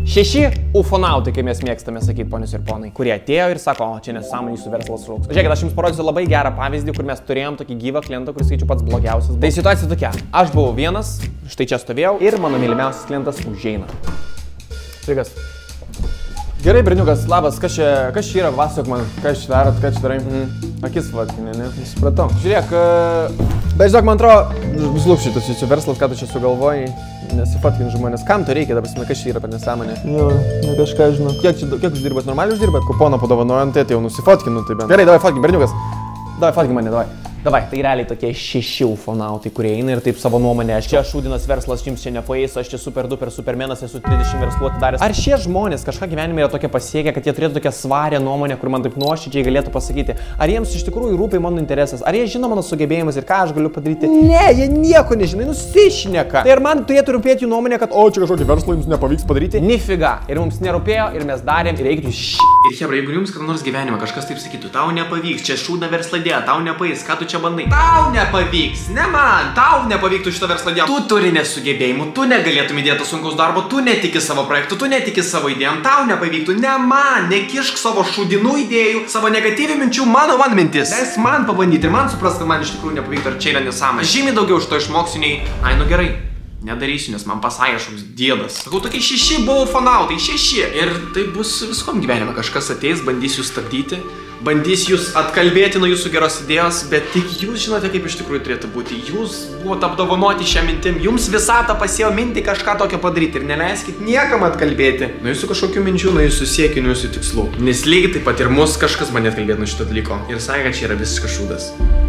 6 ufonautai, kaip mes mėgstame sakyti, ponius ir ponai, kurie atėjo ir sako, o čia nesąmonė, jūsų verslas žlugs. Žiūrėkit, aš jums parodysiu labai gerą pavyzdį, kur mes turėjom tokį gyvą klientą, kuris skaičiu pats blogiausias. Tai situacija tokia. Aš buvau vienas, štai čia stovėjau ir mano mylimiausias klientas užeina. Sveikas. Gerai, berniukas, labas, kas čia yra, pasakok man, ką čia darot, ką čia darai? Akis vatkinė, ne? Supratau. Žiūrėk, bet žinok, man atrodo, žlugs šitas jūsų verslas, ką tu čia sugalvojai, nesifatkin žmonės. Kam to reikia, dabar, kas čia yra per nesąmonę? Jo, ne kažką žinok. Kiek uždirbat, normaliai uždirbat? Kuponą padovanojant, tai jau nusifotkinu, tai bent. Gerai, davai fotkin, berniukas. Davai fotkin mane, davai. Davai, tai realiai tokie 6 ufonautai, kurie eina ir taip savo nuomonę. Aš čia šūdinas verslas, jums čia nepaeis, aš čia super supermenas, esu 30 verslų atidaręs. Ar šie žmonės kažką gyvenime yra tokia pasiekę, kad jie turėtų tokią svarę nuomonę, kur man taip nuoširdžiai galėtų pasakyti, ar jiems iš tikrųjų rūpi mano interesas, ar jie žino mano sugebėjimus ir ką aš galiu padaryti? Ne, jie nieko nežinai, nusišneka. Tai ir man turėtų rūpėti jų nuomonė, kad o, čia kažkokį verslą jums nepavyks padaryti. Nifiga. Ir mums nerūpėjo, ir mes darėm, ir reiktų Ir hebra, jeigu jums kada nors gyvenime kažkas taip sakytų, tau nepavyks, čia šūdna versla idėja, tau nepavyks, ką tu čia bandai? Tau nepavyks, ne man, tau nepavyktų šitą verslą idėją. Tu turi nesugebėjimų, tu negalėtum įdėti sunkaus darbo, tu netiki savo projektų, tu netiki savo idėjom, tau nepavyktų, ne man, nekišk savo šūdinų idėjų, savo negatyvių minčių, mano mintis. Leis man pabandyti ir man supras, kad man iš tikrųjų nepavyktų, ar čia yra nesąmonė. Žymiai daugiau iš to išmoksiu nei, ai nu gerai. Nedarysiu, nes man pasakė kažkoks dėdas. Sakau, tokie 6 buvo ufonautai, 6. Ir tai bus viskom gyvenime. Kažkas ateis, bandys jūs stabdyti, bandys jūs atkalbėti nuo jūsų geros idėjos, bet tik jūs žinote, kaip iš tikrųjų turėtų būti. Jūs buvote apdovanoti šią mintim, jums visata pasėjo mintį kažką tokio padaryti ir neleiskit niekam atkalbėti nuo jūsų kažkokių minčių, nuo jūsų siekių, nuo jūsų tikslų. Nes lygiai taip pat ir mus kažkas bandė atkalbėti nuo šito dalyko. Ir sakė, kad čia yra visiškas šūdas.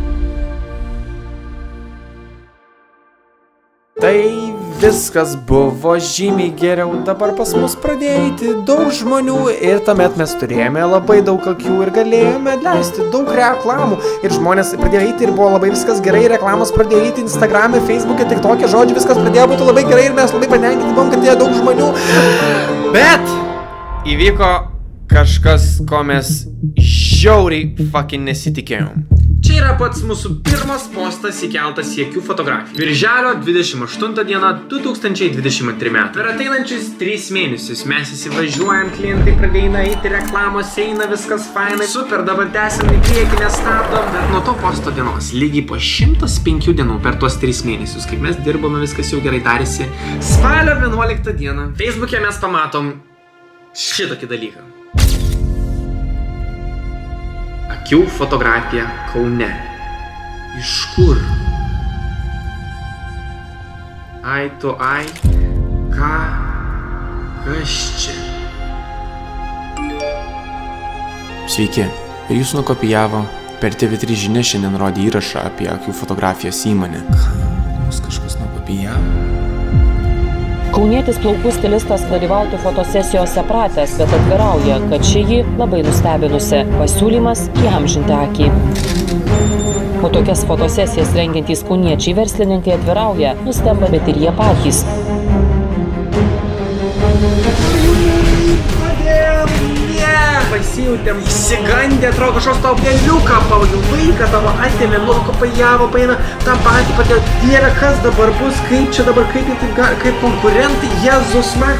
Tai viskas buvo žymiai geriau, dabar pas mus pradėjo eiti daug žmonių ir tuomet mes turėjome labai daug akių ir galėjome leisti daug reklamų ir žmonės pradėjo eiti ir buvo labai viskas gerai, reklamos pradėjo eiti Instagram'e, Facebook'e, TikTok'e, žodžiu, viskas pradėjo būti labai gerai ir mes labai patenkinti buvom, kad atėjo daug žmonių. Bet įvyko kažkas, ko mes žiauriai fucking nesitikėjom. Čia yra pats mūsų pirmas postas įkeltas į akių fotografiją. Birželio 28 dieną 2023 metų. Per ateinančius 3 mėnesius mes įsivažiuojam, klientai pradėjo eiti, reklamos eina, viskas fainai. Super, dabar tęsiam į priekį, nestabdom. Bet nuo to posto dienos, lygiai po 105 dienų per tuos 3 mėnesius, kaip mes dirbome, viskas jau gerai darėsi. Spalio 11 dieną Facebook'e mes pamatom šitokį dalyką. Akių fotografija Kaune. Iš kur? Ai tu ai. Kas čia? Sveiki. Ir jūs nukopijavo per TV3 žinias šiandien rodė įrašą apie akių fotografijos įmonę. Mus kažkas nukopijavo? Kaunietis plaukų stilistas dalyvauti fotosesijose pratęs, bet atvirauja, kad ši jį labai nustebinusi. Pasiūlymas įamžinti akį. O tokias fotosesijas rengiantys kauniečiai verslininkai atvirauja, nustemba, bet ir jie patys. Pasijautėm įsigandę, atrodo kažkoks tau peliuką pavadžiu, vaiką tavo atėmė, nukopijavo, paėmė tą patį padėjo. Dieve, kas dabar bus, kaip čia dabar, kaip konkurentai, Jėzus man.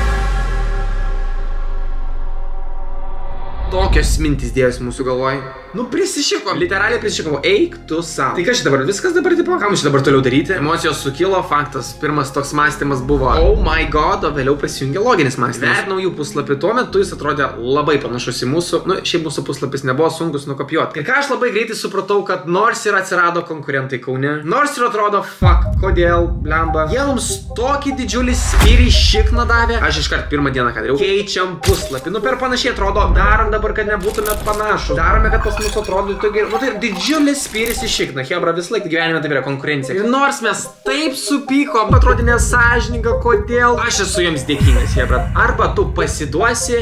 Tokios mintys dėjosi mūsų galvoj. Nu prisišikom, literaliai prisišikom, eik tu savo. Tai kas čia dabar, viskas dabar tipo, ką mums čia dabar toliau daryti? Emocijos sukilo, faktas, pirmas toks mąstymas buvo oh my god, o vėliau prisijungė loginis mąstymas. Vertinau jų puslapį, tuo metu jis atrodė labai panašus į mūsų, nu šiaip mūsų puslapis nebuvo sunkus nukopijuoti. Ir ką aš labai greitai supratau, kad nors ir atsirado konkurentai Kaune, nors ir atrodo fuck, kodėl, blemba, jie mums tokį didžiulį spyrį šikną davė, aš iškart pirmą dieną ką dariau, keičiam puslapį, nu per panašiai atrodo, darom dabar, kad nebūtume panašų, darome, kad pas mūsų atrodytų gerai, nu tai didžiulis spyris į šikną, hebra, vis laik gyvenime taip yra konkurencija. Ir nors mes taip supykom, atrodė nesąžininga, kodėl, aš esu jiems dėkingas, hebra, arba tu pasiduosi,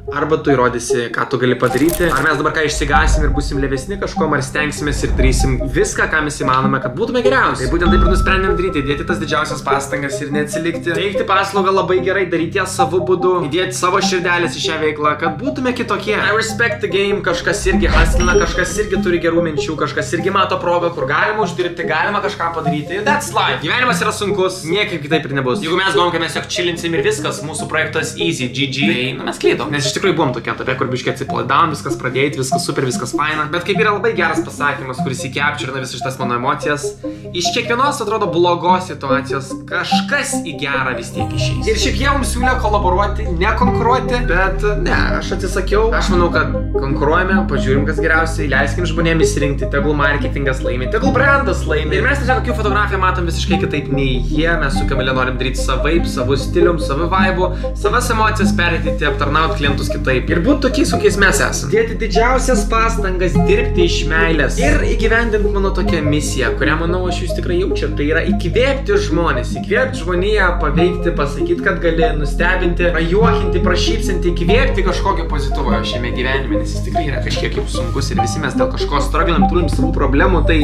arba tu įrodysi, ką tu gali padaryti, ar mes dabar ką išsigasim ir būsim levesni kažkuom, ar stengsimės ir darysim viską, ką mes įmanome, kad būtume geriausi. Tai būtent taip ir nusprendėm daryti, dėti tas didžiausias pastangas ir neatsilikti, teikti paslaugą labai gerai, daryti ją savo būdu, įdėti savo širdelės į šią veiklą, kad būtume kitokie. I respect the game, kažkas irgi haslina, kažkas irgi turi gerų minčių, kažkas irgi mato progą, kur galima uždirbti, galima kažką padaryti. That's life. Gyvenimas yra sunkus, niekaip kitaip ir nebus. Jeigu mes galvom, kad mes tiesiog chilinsim ir viskas, mūsų projektas easy, GG, tai mes klydom. Nes iš tikrųjų buvom tokie etape, kur biškai atsipalaidavom, viskas pradėti, viskas super, viskas faina. Bet kaip yra labai geras pasakymas, kuris įkepčerina visas šitas mano emocijas, iš kiekvienos atrodo blogos situacijos kažkas į gerą vis tiek išeis. Ir šiaip jie mums siūlė kolaboruoti, nekonkuruoti, bet ne, aš atsisakiau. Aš manau, kad konkuruojame, pažiūrim, kas geriausiai, leiskim žmonėms įsirinkti, tegul marketingas laimi, tegul brandas laimi. Ir mes tiesiog tokių fotografiją matom visiškai kitaip nei jie. Mes su Kamile norim daryti savaip, savo stilium, savo vaibu, savas emocijas perėti, aptarnauti klientus kitaip. Ir būti tokiais, kokiais mes esame. Dėti didžiausias pastangas, dirbti iš meilės. Ir įgyvendinti mano tokią misiją, kurią, manau, aš jūs tikrai jaučiu. Tai yra įkvėpti žmonės, įkvėpti žmoniją, paveikti, pasakyti, kad gali nustebinti, prajuokinti, prašypsinti, įkvėpti kažkokio pozityvo šiame gyvenime, nes jis tikrai yra kažkiek kaip sunkus ir visi mes dėl kažko strugglinam, turim savų problemų, tai...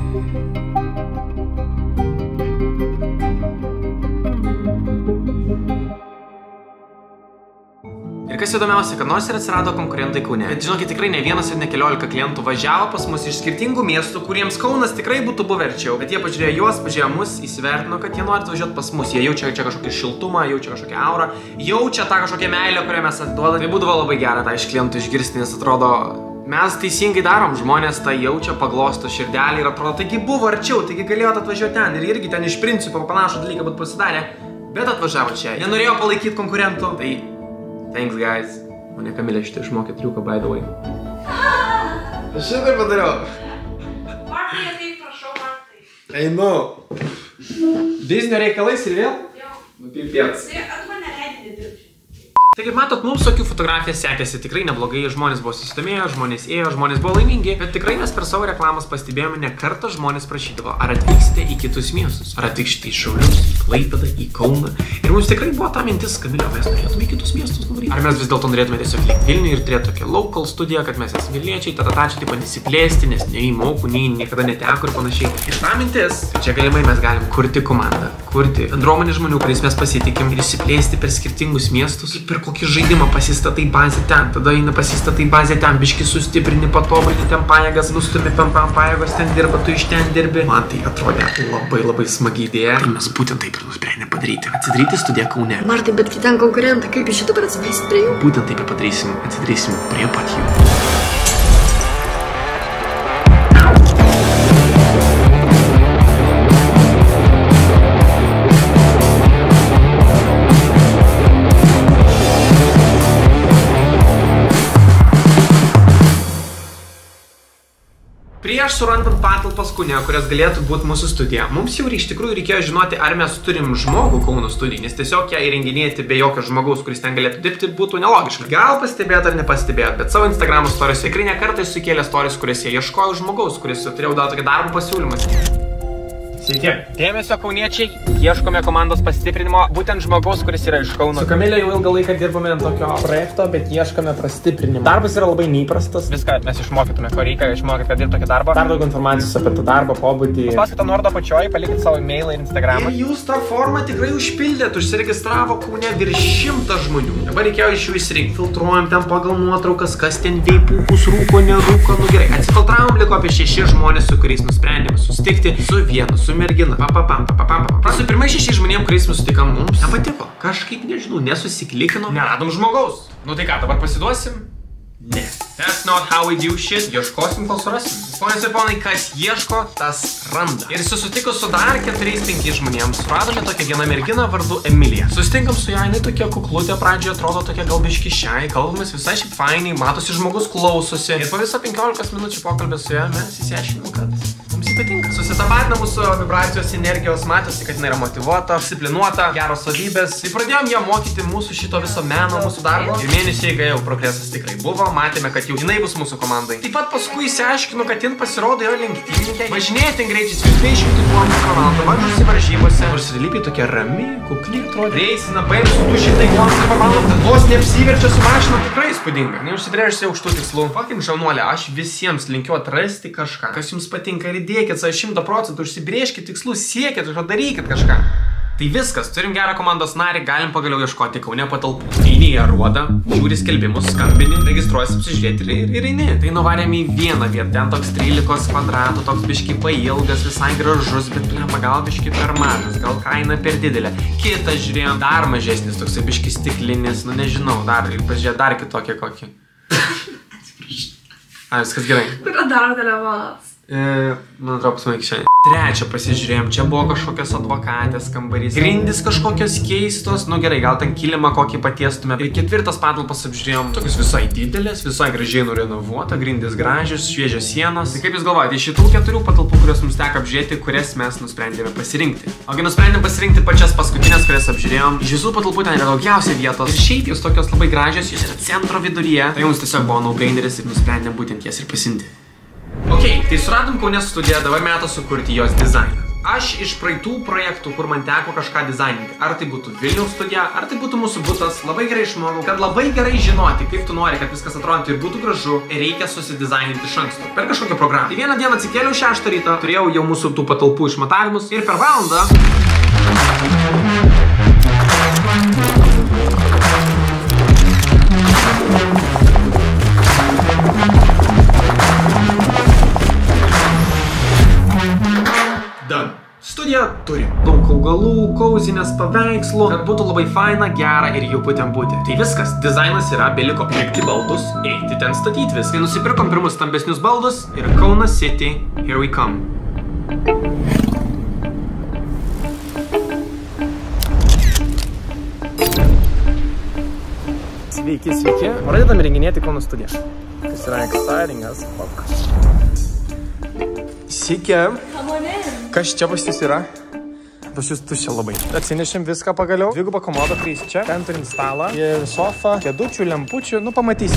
Ir kas įdomiausia, kad nors ir atsirado konkurentai Kaune, bet žinokit, tikrai ne vienas ir ne 14 klientų važiavo pas mus iš skirtingų miestų, kuriems Kaunas tikrai būtų buvę arčiau. Bet jie pažiūrėjo juos, pažiūrėjo mus, įsivertino, kad jie nori atvažiuoti pas mus. Jie jaučia čia kažkokį šiltumą, jaučia kažkokią aurą, jaučia tą kažkokią meilę, kurią mes atiduodame. Tai būdavo labai gera tą iš klientų išgirsti, nes atrodo, mes teisingai darom, žmonės tą jaučia, paglosto širdelį ir atrodo, taigi buvo arčiau, taigi galėjot atvažiuoti ten ir irgi ten iš principo panašų dalyką būtų pasidarę, bet atvažiavo čia. Nenorėjo palaikyti konkurentų, tai thanks guys. Mane Kamilė šitą išmokė triuką, by the way. Aš šitai padariau. Martai, ateik, prašau, Martai. Einu. Biznio reikalais ir vėl? Jo. Nupilpėts. Tai at mane leidinį dirbti. Tai kaip matot, mums tokių fotografijų sekėsi tikrai neblogai, žmonės buvo susidomėję, žmonės ėjo, žmonės buvo laimingi, bet tikrai mes per savo reklamas pastebėjome, ne kartą žmonės prašydavo, ar atvyksite į kitus miestus, ar atvyksite į Šiaulius, į Klaipėdą, į Kauną. Ir mums tikrai buvo ta mintis, Kamilė, mes norėtume į kitus miestus nuvaryti. Ar mes vis dėlto norėtume tiesiog likti Vilniuje ir turėti tokią local studiją, kad mes esame Vilniečiai, čia taip nesiplėsti, nes nei mokų, nei niekada neteko ir panašiai. Ir ta mintis, čia galimai mes galim kurti komandą, kurti bendruomenę žmonių, kuriais mes pasitikim ir išsiplėsti per skirtingus miestus, per kokį žaidimą pasistatai bazę ten, tada eina pasistatai bazę ten, biški sustiprini, patobulini ten pajėgas, nustumi pajėgos ten dirba, tu iš ten dirbi. Man tai atrodė labai smagiai idėja. Tai mes būtent taip ir nusprendėme padaryti. Atsidaryti studiją Kaune. Martai, bet ten konkurentai, kaip jūs dabar atsidarysit prie jų? Būtent taip ir padarysim, atsidarysim prie pat jų. Prieš surandant patalpas Kaune, kurias galėtų būti mūsų studija, mums jau iš tikrųjų reikėjo žinoti, ar mes turim žmogų Kauno studijai, nes tiesiog ją įrenginėti be jokio žmogaus, kuris ten galėtų dirbti, būtų nelogiška. Gal pastebėjot ar nepastebėjot, bet savo Instagram stories tikrai ne kartą sukėlė stories, kuriuose ieškojau žmogaus, kuris turėjau dar tokį darbo pasiūlymą. Sveiki. Dėmesio kauniečiai, ieškome komandos pastiprinimo, būtent žmogaus, kuris yra iš Kauno. Su Kamilė jau ilgą laiką dirbame ant tokio projekto, bet ieškome prastiprinimo. Darbas yra labai neįprastas. Viską mes išmokytume, ko reikia išmokyti, kad dirbti tokį darbą. Dar daug informacijos apie tą darbą, pobūdį. Paskatą nuorodą pačioj, palikit savo e-mailą ir Instagramą. Ir jūs tą formą tikrai užpildėt, užsiregistravo Kaune virš 100 žmonių. Dabar reikėjo iš jų išsirinkti. Filtruojam ten pagal nuotraukas, kas ten veipūkus rūko, nerūko, nu gerai. Atsifiltravom, liko apie 6 žmonės, su kuriais nusprendėme susitikti su vienu, su mergina. Su pirmais 6 žmonėm, kuriais susitikam, mums nepatiko. Kažkaip, nežinau, nesusiklikinom, neradom žmogaus. Nu tai ką, dabar pasiduosim? Ne. That's not how we do shit. Ieškosim, kol surasim. Ponios ir ponai, kas ieško, tas randa. Ir susitikus su dar 4-5 žmonėms, suradome tokią vieną merginą vardu Emilija. Susitinkam su ją, jinai tokia kuklutė, pradžioje atrodo tokia gal biški šiai, kalbamės visai šiaip fainiai, matosi žmogus klausosi. Ir po viso 15 minučių pokalbį su ja mes įsiaiškinom, kad mums patinka. Susitapatina mūsų vibracijos energijos, matosi, kad jinai yra motyvuota, disciplinuota, geros savybės. Tai pradėjom ją mokyti mūsų šito viso meno, mūsų darbo. Ir mėnesiai eigoje jau progresas tikrai buvo, matėme, kad jau jinai bus mūsų komandai. Taip pat paskui išsiaiškinu, kad jin pasirodo jo lenktynininkė. Važinėja ten greičiais 200 km/h, varžosi varžybose. Nors realybėje tokia rami, kukli atrodo. Reisina, paėmė su 200 km/h, vos neapsiverčia su mašina, tikrai įspūdinga. Neužsibrėžusi aukštų tikslų. Fucking šaunuolė, aš visiems linkiu atrasti kažką, kas jums patinka ir įdėkit savo 100%, užsibrėžkit tikslus, siekit, darykit kažką. Tai viskas, turim gerą komandos narį, galim pagaliau ieškoti Kaune patalpų. Eini į aruodą, žiūri skelbimus, skambini, registruosi apsižiūrėti ir eini. Tai nuvarėm į vieną vietą, ten toks 13 kvadratų, toks biški pailgas, visai gražus, bet gal biški per mažas, gal kaina per didelė. Kitą žiūrėjom, dar mažesnis, toks biški stiklinis, nu nežinau, ir pažiūrėjau dar kitokie kokį. Viskas gerai. Kur daro telefonas? Man atrodo, pasmaik šiandien. Trečią pasižiūrėjom, čia buvo kažkokios advokatės kambarys. Grindys kažkokios keistos, nu gerai, gal ten kilimą kokį patiestume. Ir ketvirtas patalpas apžiūrėjom, tokius visai didelės, visai gražiai nurenovuota, grindys gražios, šviežios sienos. Tai kaip jūs galvojate, iš šitų 4 patalpų, kurios mums teko apžiūrėti, kurias mes nusprendėme pasirinkti. Ogi nusprendėm pasirinkti pačias paskutinės, kurias apžiūrėjom. Iš visų patalpų ten yra daugiausiai vietos. Ir šiaip jos tokios labai gražios, jos yra centro viduryje. Tai mums tiesiog buvo no-braineris ir nusprendėm būtent jas ir pasimti. Ok, tai suradom Kaune studiją, dabar metas sukurti jos dizainą. Aš iš praeitų projektų, kur man teko kažką dizaininti, ar tai būtų Vilniaus studija, ar tai būtų mūsų butas, labai gerai išmokau, kad labai gerai žinoti, kaip tu nori, kad viskas atrodytų ir būtų gražu, reikia susidizaininti iš anksto per kažkokią programą. Tai vieną dieną atsikėliau 6 ryto, turėjau jau mūsų tų patalpų išmatavimus ir per valandą studija turi daug augalų, kauzinės, paveikslų, kad būtų labai faina, gera ir jauputėm būti. Tai viskas, dizainas yra, beliko pirkti baldus, eiti ten statyti vis. Tai nusipirkom pirmus stambesnius baldus ir Kaunas City, here we come. Sveiki, sveiki. Pradedam renginėti Kauno studiją. Kas yra exciting as fuck. Sveiki. Kas čia pas jūs yra? Pas jūs tuščia labai. Atsinešėm viską pagaliau. Dvigubą komodą, trys čia. Ten turim stalą. Ir sofą, kėdučių, lempučių. Nu, pamatysim.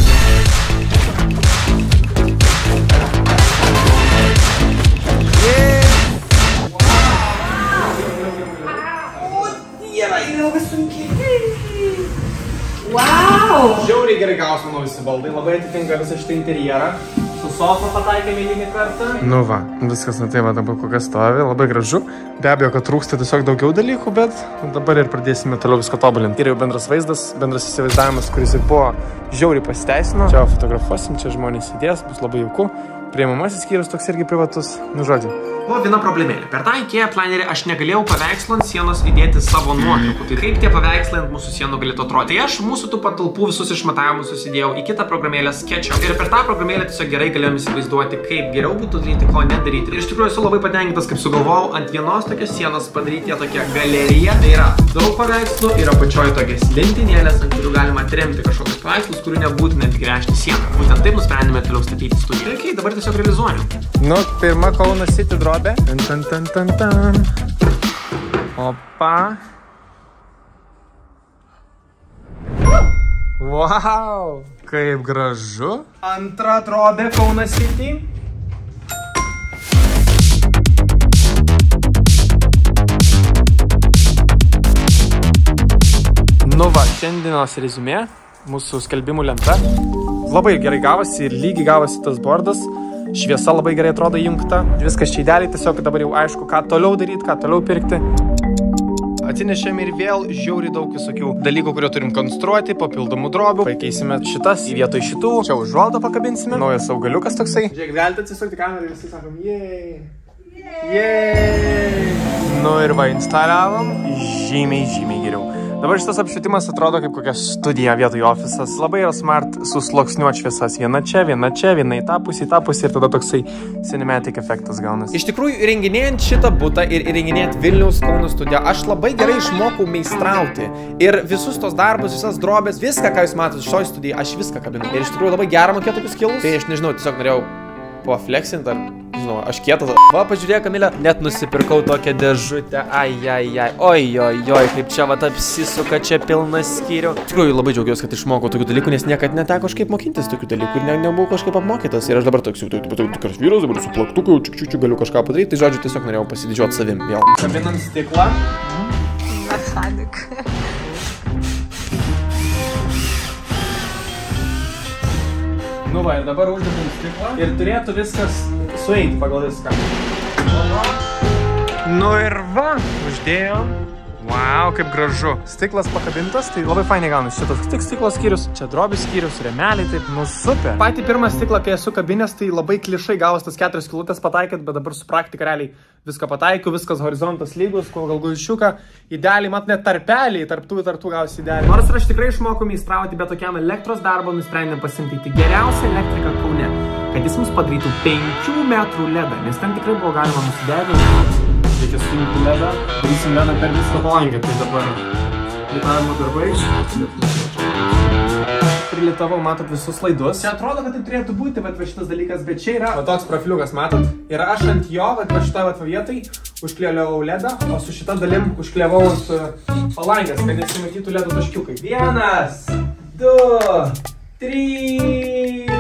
Wow! Žiauriai gerai gaus, manau, visi baldai. Labai atitinka visą šitą interjerą. Su sofa pataikėme eilinį kartą. Nu va, viskas na tai va dabar kokia stovi, labai gražu. Be abejo, kad trūksta tiesiog daugiau dalykų, bet dabar ir pradėsime toliau viską tobulinti. Ir jau bendras vaizdas, bendras įsivaizdavimas, kuris ir buvo žiauriai pasiteisino. Čia fotografuosim, čia žmonės įdės, bus labai jauku. Priimamasis skyrius toks irgi privatus, nu žodžiu. Buvo viena problemėlė. Per tą IKEA planerį aš negalėjau paveikslų ant sienos įdėti savo nuotraukų. Tai kaip tie paveikslai ant mūsų sienų galėtų atrodyti? Tai aš mūsų tų patalpų visus išmatavimus susidėjau į kitą programėlę SketchUp. Ir per tą programėlę tiesiog gerai galėjom įsivaizduoti, kaip geriau būtų daryti, ko nedaryti. Ir iš tikrųjų esu labai patenkintas, kaip sugalvojau ant vienos tokios sienos padaryti tokią galeriją. Tai yra daug paveikslų ir apačioje tokias lentynėlės, ant kurių galima atremti kažkokius paveikslus, kurių nebūtina atgręžti sieną. Būtent taip nusprendėme toliau statyti studiją. Okay, dabar tiesiog realizuojam. Nu, pirma Kauno City drobė. Tan. Opa. Wow, kaip gražu. Antra drobė Kauno City. Nu va, šiandienos rezumė, mūsų skelbimų lenta. Labai gerai gavosi ir lygiai gavosi tas bordas. Šviesa labai gerai atrodo įjungta. Viskas čia idealiai, tiesiog dabar jau aišku, ką toliau daryti, ką toliau pirkti. Atsinešėme ir vėl žiauriai daug visokių dalykų, kurio turim konstruoti, papildomų drobių. Pakeisime šitas į vietoj šitų. Čia užvaldą pakabinsime. Naujas augaliukas toksai. Žiūrėk, galite atsisukti kamerą ir visi sakom, jei. Jei. Nu ir va, instaliavom. Žymiai geriau. Dabar šitas apšvietimas atrodo kaip kokia studija vietoj ofisas. Labai yra smart susluoksniuot šviesas. Viena čia, viena į tą pusę ir tada toksai cinematic efektas gaunasi. Iš tikrųjų, įrenginėjant šitą butą ir įrenginėjant Vilniaus Kauno studiją, aš labai gerai išmokau meistrauti. Ir visus tos darbus, visas drobės, viską, ką jūs matote šitoj studijai, aš viską kabinu. Ir iš tikrųjų labai gerą mokėjau tokius skillus. Tai aš nežinau, tiesiog norėjau paflexinti ar nežinau, aš kietas. Va, pažiūrėk, Kamilė, net nusipirkau tokią dėžutę. Oi, kaip čia va apsisuka, čia pilnas skyrių. Tikrųjų, labai džiaugiuosi, kad išmokau tokių dalykų, nes niekad neteko kažkaip mokintis tokių dalykų ir nebuvau kažkaip apmokytas. Ir aš dabar toks jau tikras vyras, dabar su plaktuku, čiuk galiu kažką padaryti. Tai žodžiu, tiesiog norėjau pasididžiuoti savim vėl. Kabinam stiklą. Mechanik. Nu va, ir dabar uždedam stiklą ir turėtų viskas sueiti pagal viską. Nu ir va, uždėjom. Wow, kaip gražu. Stiklas pakabintas, tai labai fainai gaunasi. Šitas tik stiklo skyrius, čia drobių skyrius, remeliai, taip, nu super. Patį pirmą stiklą, kai esu kabinės, tai labai klišai gavos tas 4 skylutės pataikėt, bet dabar su praktika realiai viską pataikiu, viskas horizontas lygus, kuo gal gulšiuką. Idealiai, mat net tarpeliai, tarptų gausi idealiai. Nors aš tikrai išmokau meistrauti, bet tokiam elektros darbo nusprendėm pasimti geriausią elektriką Kaune, kad jis mums padarytų 5 metrų ledą, nes ten tikrai buvo galima nusiderinti. Reikia sujungti ledą, darysim ledą per visą langę, tai dabar litavimo darbai. Prilitavau, matot, visus laidus. Čia atrodo, kad tai turėtų būti, va šitas dalykas, bet čia yra va toks profiliukas, matot. Ir aš ant jo, va šitą vietai, užkliavau ledą, o su šitą dalim užkliavau ant palangės, kad nesimatytų ledo taškiukai. 1, 2, 3...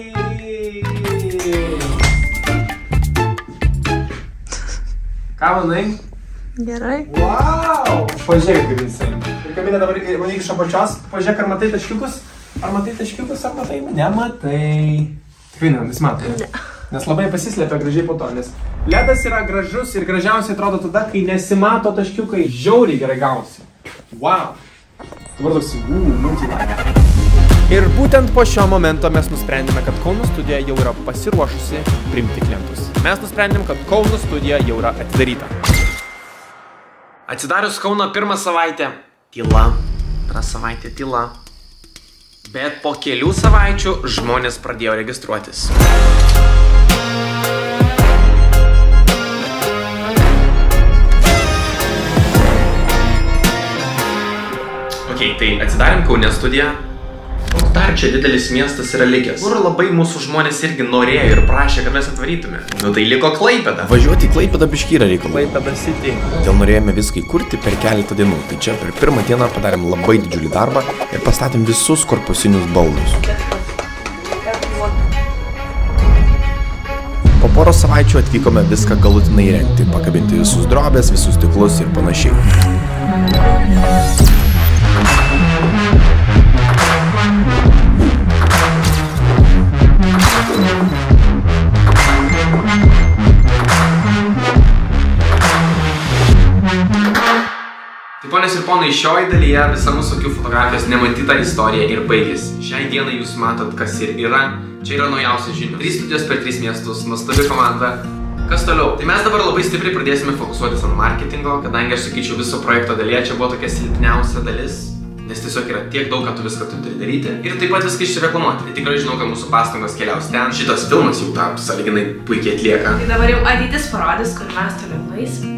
Ką manai? Gerai. Wow! Pažiūrėk, kaip jisai. Ir Kamilė dabar valyk iš apačios. Pažiūrėk, ar matai taškiukus? Ar matai taškiukus, ar matai? Nematai. Tikrai ne, vis matai. Ne. Nes labai pasislėpia gražiai po to, nes ledas yra gražus ir gražiausiai atrodo tada, kai nesimato taškiukai. Žiauriai gerai gausi. Wow! Dabar toks, Ir būtent po šio momento mes nusprendėme, kad Kauno studija jau yra pasiruošusi priimti klientus. Mes nusprendėm, kad Kauno studija jau yra atidaryta. Atsidarius Kauno pirmą savaitę, tyla. Antrą savaitę tyla. Bet po kelių savaičių žmonės pradėjo registruotis. Ok, tai atsidarėm Kaune studiją. O dar čia didelis miestas yra likęs, kur labai mūsų žmonės irgi norėjo ir prašė, kad mes atvarytume. Nu tai liko Klaipėda. Važiuoti į Klaipėdą biškį yra reikalu. Klaipėda City. Dėl norėjome viską įkurti per keletą dienų. Tai čia per pirmą dieną padarėm labai didžiulį darbą ir pastatėm visus korpusinius baldus. Po poros savaičių atvykome viską galutinai įrengti, pakabinti visus drobės, visus stiklus ir panašiai. Ponios ir ponai, šioje dalyje visa mūsų akių fotografijos nematyta istorija ir baigėsi. Šiai dienai jūs matot, kas ir yra. Čia yra naujausios žinios. 3 studijos per 3 miestus, nuostabi komanda. Kas toliau? Tai mes dabar labai stipriai pradėsime fokusuotis ant marketingo, kadangi aš sakyčiau viso projekto dalyje čia buvo tokia silpniausia dalis, nes tiesiog yra tiek daug, kad tu viską turi daryti ir taip pat viską išreklamuoti. Tai tikrai žinau, kad mūsų pastangos keliaus ten. Šitas filmas jau tą sąlyginai puikiai atlieka. Tai dabar jau ateitis parodys, kur mes toliau nueisim.